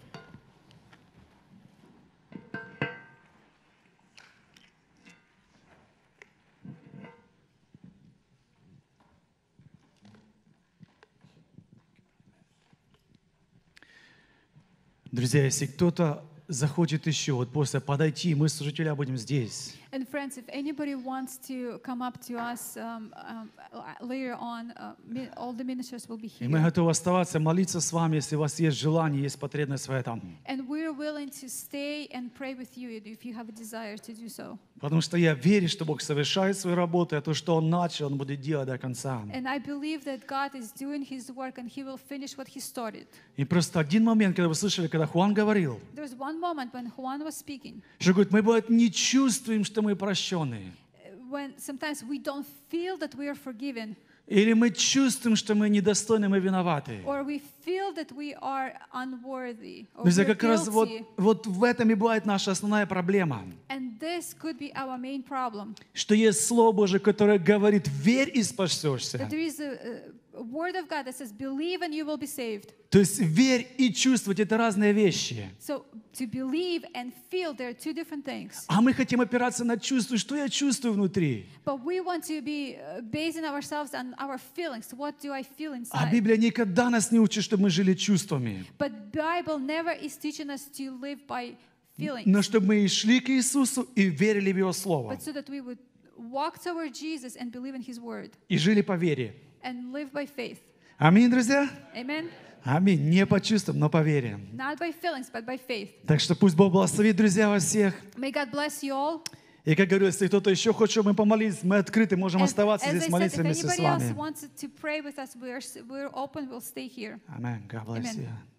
Друзья, если кто-то захочет еще, вот после подойти, мы служителя будем здесь. And friends, if anybody wants to come up to us um, um, later on, uh, mi- all the ministers will be И мы here. готовы оставаться, молиться с вами, если у вас есть желание, есть потребность в этом. And we're willing to stay and pray with you if you have a desire to do so. Потому что я верю, что Бог совершает свою работу, и то, что Он начал, Он будет делать до конца. And I believe that God is doing His work and He will finish what He started. И просто один момент, когда вы слышали, когда Хуан говорил, There's one moment when Juan was speaking, что говорит, мы бывает не чувствуем, что мы прощенные. when sometimes we don't feel that we are forgiven, Или мы чувствуем, что мы недостойны, мы виноваты. or we feel that we are unworthy, or Друзья, we're как раз вот, guilty. вот в этом и бывает наша основная проблема. And this could be our main problem. Что есть Слово Божие, которое говорит, верь и спасешься. That there is a, a word of God that says, believe and you will be saved. То есть верь и чувствовать — это разные вещи. So to believe and feel, there are two different things. А мы хотим опираться на чувства. Что я чувствую внутри? But we want to be uh, basing ourselves on our feelings. What do I feel А inside? Библия никогда нас не учит, чтобы мы жили чувствами. But Bible never is teaching us to live by feelings, Но чтобы мы и шли к Иисусу и верили в Его Слово. but so that we would walk toward Jesus and believe in His word И жили по вере. and live by faith. Аминь, друзья? Amen? Аминь. Не по чувствам, но по вере. Not by feelings, but by faith. Так что пусть Бог благословит, друзья, вас всех. May God bless you all. И как говорю, если кто-то еще хочет, чтобы мы помолились, мы открыты, можем And оставаться as I здесь, said, молиться if вместе с anybody else вами. wants to pray with us, we're, we're open, we'll stay here. Amen. God bless Amen. you.